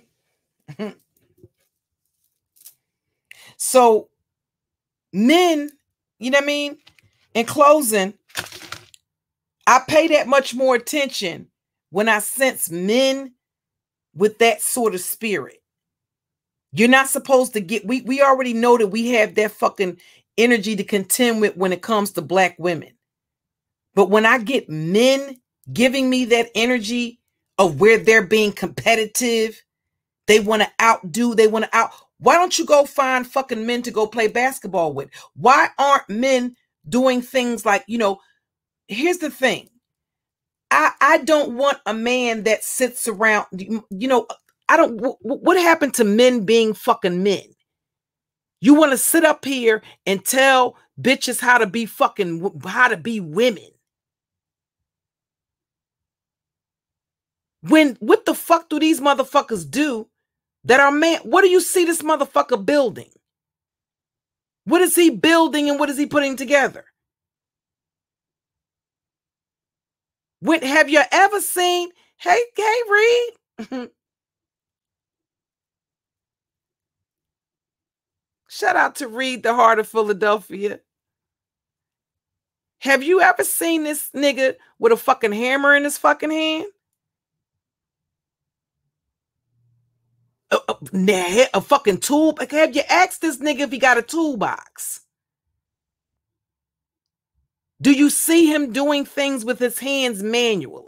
So men, you know what I mean? In closing, I pay that much more attention when I sense men with that sort of spirit. You're not supposed to get, we, we already know that we have that fucking energy to contend with when it comes to black women. But when I get men giving me that energy of where they're being competitive, they want to outdo, they want to out. Why don't you go find fucking men to go play basketball with? Why aren't men doing things like, you know, here's the thing. I, I don't want a man that sits around, you know, I don't, what happened to men being fucking men? You want to sit up here and tell bitches how to be fucking, how to be women. When, what the fuck do these motherfuckers do that are man? What do you see this motherfucker building? What is he building and what is he putting together? When, have you ever seen, hey, hey, Reed. Shout out to Reed, the heart of Philadelphia. Have you ever seen this nigga with a fucking hammer in his fucking hand? A, a, a fucking tool. Have you asked this nigga if he got a toolbox? Do you see him doing things with his hands manually?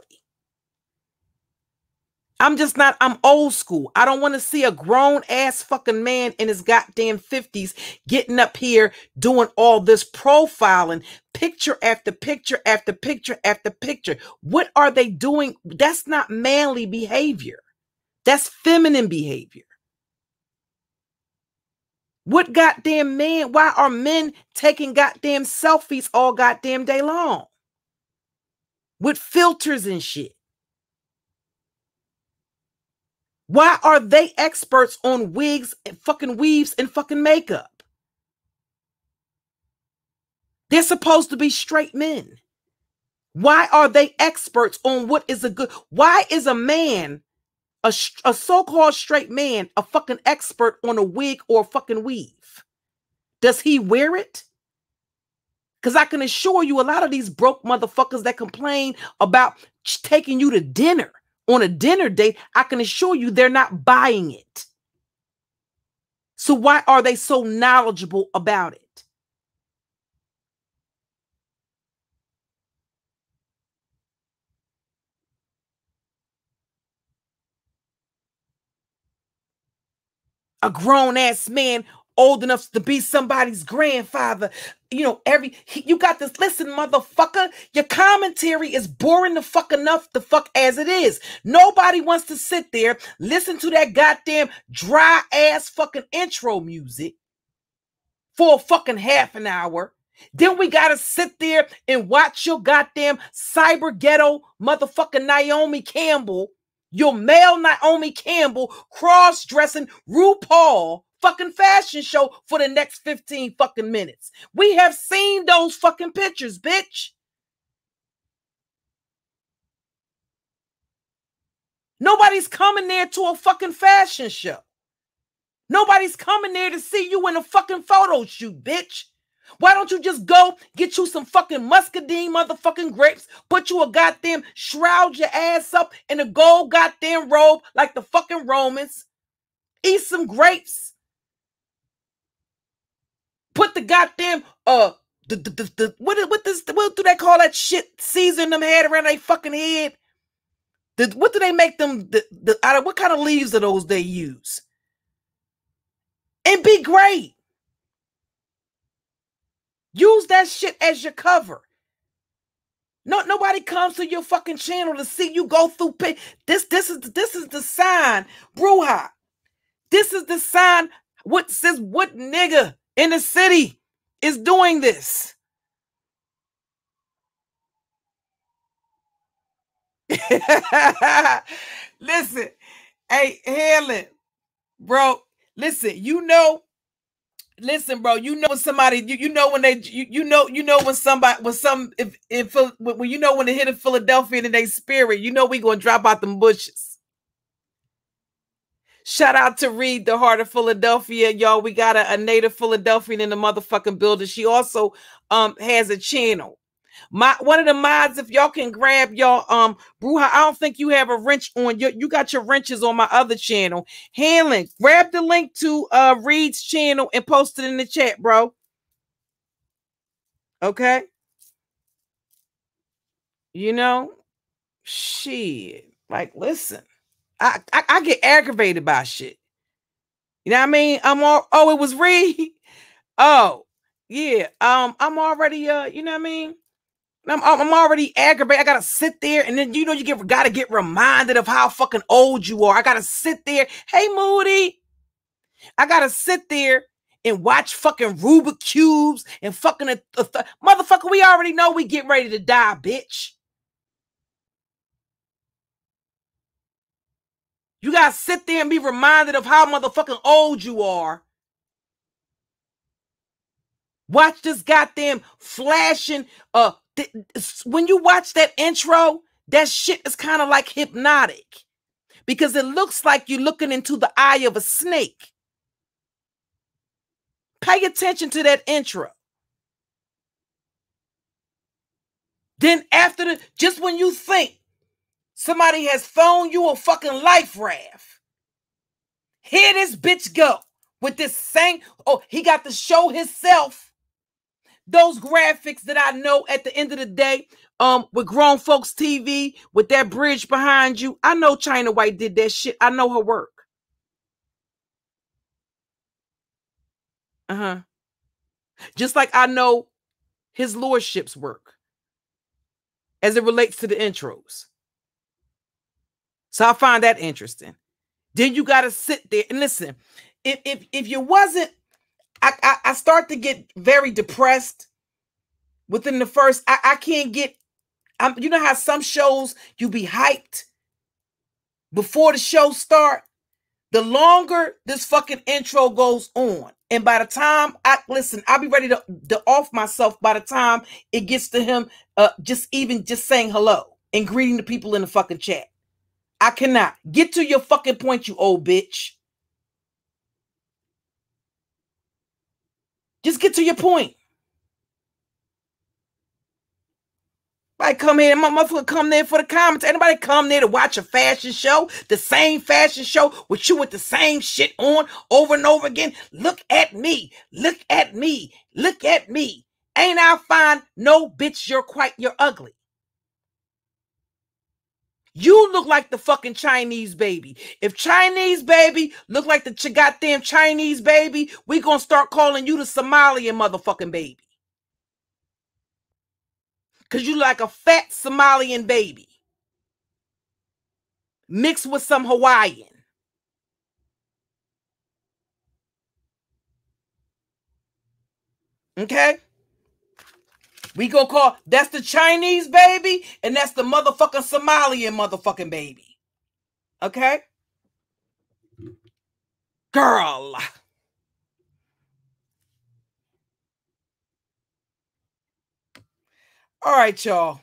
I'm just not, I'm old school. I don't want to see a grown ass fucking man in his goddamn fifties getting up here doing all this profiling, picture after picture after picture after picture. What are they doing? That's not manly behavior. That's feminine behavior. What goddamn man, why are men taking goddamn selfies all goddamn day long? With filters and shit. Why are they experts on wigs and fucking weaves and fucking makeup? They're supposed to be straight men. Why are they experts on what is a good, why is a man, a, a so-called straight man, a fucking expert on a wig or a fucking weave? Does he wear it? Because I can assure you a lot of these broke motherfuckers that complain about taking you to dinner on a dinner date, I can assure you they're not buying it. So why are they so knowledgeable about it? A grown-ass man old enough to be somebody's grandfather. You know, every he, you got this. Listen, motherfucker, your commentary is boring the fuck enough the fuck as it is. Nobody wants to sit there, listen to that goddamn dry ass fucking intro music for a fucking half an hour. Then we gotta sit there and watch your goddamn cyber ghetto motherfucking Naomi Campbell, your male Naomi Campbell, cross-dressing RuPaul fucking fashion show for the next fifteen fucking minutes. We have seen those fucking pictures, bitch. Nobody's coming there to a fucking fashion show. Nobody's coming there to see you in a fucking photo shoot, bitch. Why don't you just go get you some fucking muscadine motherfucking grapes, put you a goddamn shroud your ass up in a gold goddamn robe like the fucking Romans, eat some grapes, put the goddamn, uh, the, the, the, the what, what, this, what do they call that shit, season them head around their fucking head? The, what do they make them, the, the, out of, what kind of leaves are those they use? And be great. Use that shit as your cover. No, nobody comes to your fucking channel to see you go through pay. This, this is this is the sign, Bruja. This is the sign. What says what nigga in the city is doing this? Listen, hey, Helen, bro. Listen, you know. Listen, bro, you know when somebody, you, you know when they, you, you know, you know when somebody, when some, if, if, when you know when they hit in Philadelphia in their spirit, you know we gonna drop out them bushes. Shout out to Reed, the heart of Philadelphia, y'all. We got a, a native Philadelphian in the motherfucking building. She also um has a channel. My one of the mods, if y'all can grab y'all, um, Bruja, I don't think you have a wrench on your, you got your wrenches on my other channel. Hanlon, grab the link to uh Reed's channel and post it in the chat, bro. Okay. You know, shit. Like, listen, I, I I get aggravated by shit. You know what I mean? I'm all, oh, it was Reed. Oh, yeah. Um, I'm already uh, you know what I mean? I'm, I'm already aggravated. I gotta sit there, and then you know you get gotta get reminded of how fucking old you are. I gotta sit there. Hey, Moody, I gotta sit there and watch fucking Rubik cubes and fucking a, a th motherfucker. We already know we get ready to die, bitch. You gotta sit there and be reminded of how motherfucking old you are. Watch this goddamn flashing. Uh, th when you watch that intro, that shit is kind of like hypnotic because it looks like you're looking into the eye of a snake. Pay attention to that intro. Then after the, just when you think somebody has thrown you a fucking life raft, here this bitch go with this same, oh, he got to show himself. Those graphics that I know at the end of the day, um, with Grown Folks T V, with that bridge behind you, I know China White did that shit. I know her work. Uh-huh. Just like I know his lordship's work as it relates to the intros. So I find that interesting. Then you got to sit there and listen. If, if, if you wasn't, I, I, I start to get very depressed within the first, I, I can't get, I'm, you know how some shows you be hyped before the show start? The longer this fucking intro goes on, and by the time I, listen, I'll be ready to, to off myself by the time it gets to him uh, just even just saying hello and greeting the people in the fucking chat. I cannot. Get to your fucking point, you old bitch. Just get to your point. Like, come here, my motherfucker come there for the comments. Anybody come there to watch a fashion show? The same fashion show with you with the same shit on over and over again? Look at me. Look at me. Look at me. Ain't I fine? No, bitch, you're quite, you're ugly. You look like the fucking Chinese baby. If Chinese baby look like the ch goddamn Chinese baby, we gonna start calling you the Somalian motherfucking baby. Because you like a fat Somalian baby. Mixed with some Hawaiian. Okay? We gonna call, that's the Chinese baby, and that's the motherfucking Somalian motherfucking baby. Okay? Girl. All right, y'all.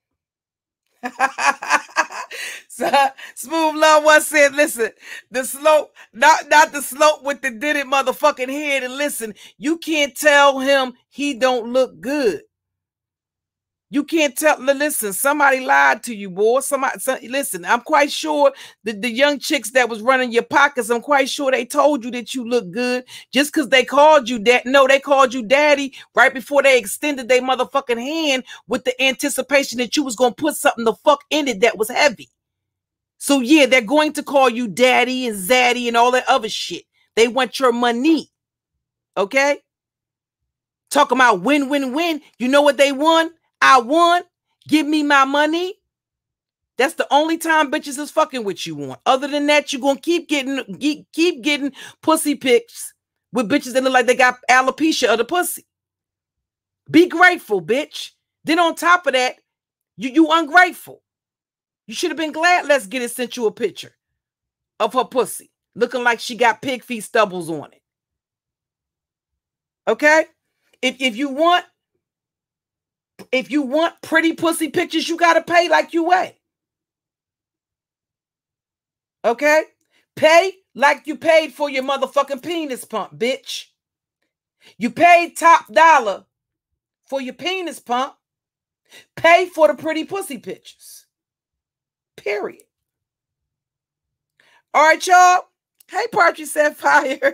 So, Smooth Love once said, listen, the slope, not, not the slope with the did it motherfucking head, and listen, you can't tell him he don't look good. You can't tell, listen, somebody lied to you, boy. Somebody, some, listen, I'm quite sure that the young chicks that was running your pockets, I'm quite sure they told you that you look good just because they called you that. No, they called you daddy right before they extended their motherfucking hand with the anticipation that you was going to put something the fuck in it that was heavy. So yeah, they're going to call you daddy and zaddy and all that other shit. They want your money. Okay? Talking about win, win, win. You know what they won? I won. Give me my money. That's the only time bitches is fucking with you on. Other than that, you're gonna keep getting keep, keep getting pussy pics with bitches that look like they got alopecia of the pussy. Be grateful, bitch. Then on top of that, you you ungrateful. You should have been glad Let's Get It sent you a picture of her pussy looking like she got pig feet stubbles on it. Okay? If if you want If you want pretty pussy pictures, you got to pay like you weigh. Okay? Pay like you paid for your motherfucking penis pump, bitch. You paid top dollar for your penis pump. Pay for the pretty pussy pictures. Period. All right, y'all. Hey, Partridge Set Fire.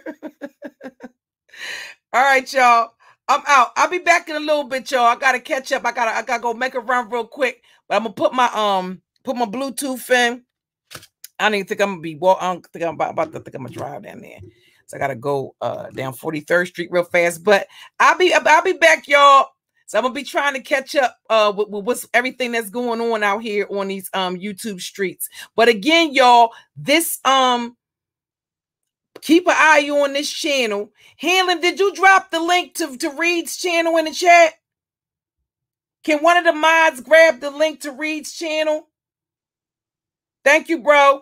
All right, y'all. I'm out. I'll be back in a little bit, y'all. I gotta catch up. I gotta, I gotta go make a run real quick. But I'm gonna put my um, put my Bluetooth in. I don't even think I'm gonna be. Well, I don't think I'm about, about to think I'm gonna drive down there. So I gotta go uh down forty-third Street real fast. But I'll be, I'll be back, y'all. So I'm gonna be trying to catch up uh with, with what's everything that's going on out here on these um YouTube streets. But again, y'all, this um. keep an eye on this channel. Hanlon, did you drop the link to, to Reed's channel in the chat? Can one of the mods grab the link to Reed's channel? Thank you, bro.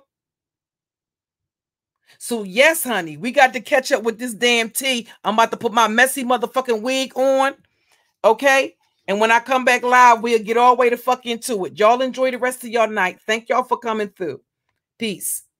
So, yes, honey, we got to catch up with this damn tea. I'm about to put my messy motherfucking wig on. Okay? And when I come back live, we'll get all the way to fuck into it. Y'all enjoy the rest of your night. Thank y'all for coming through. Peace.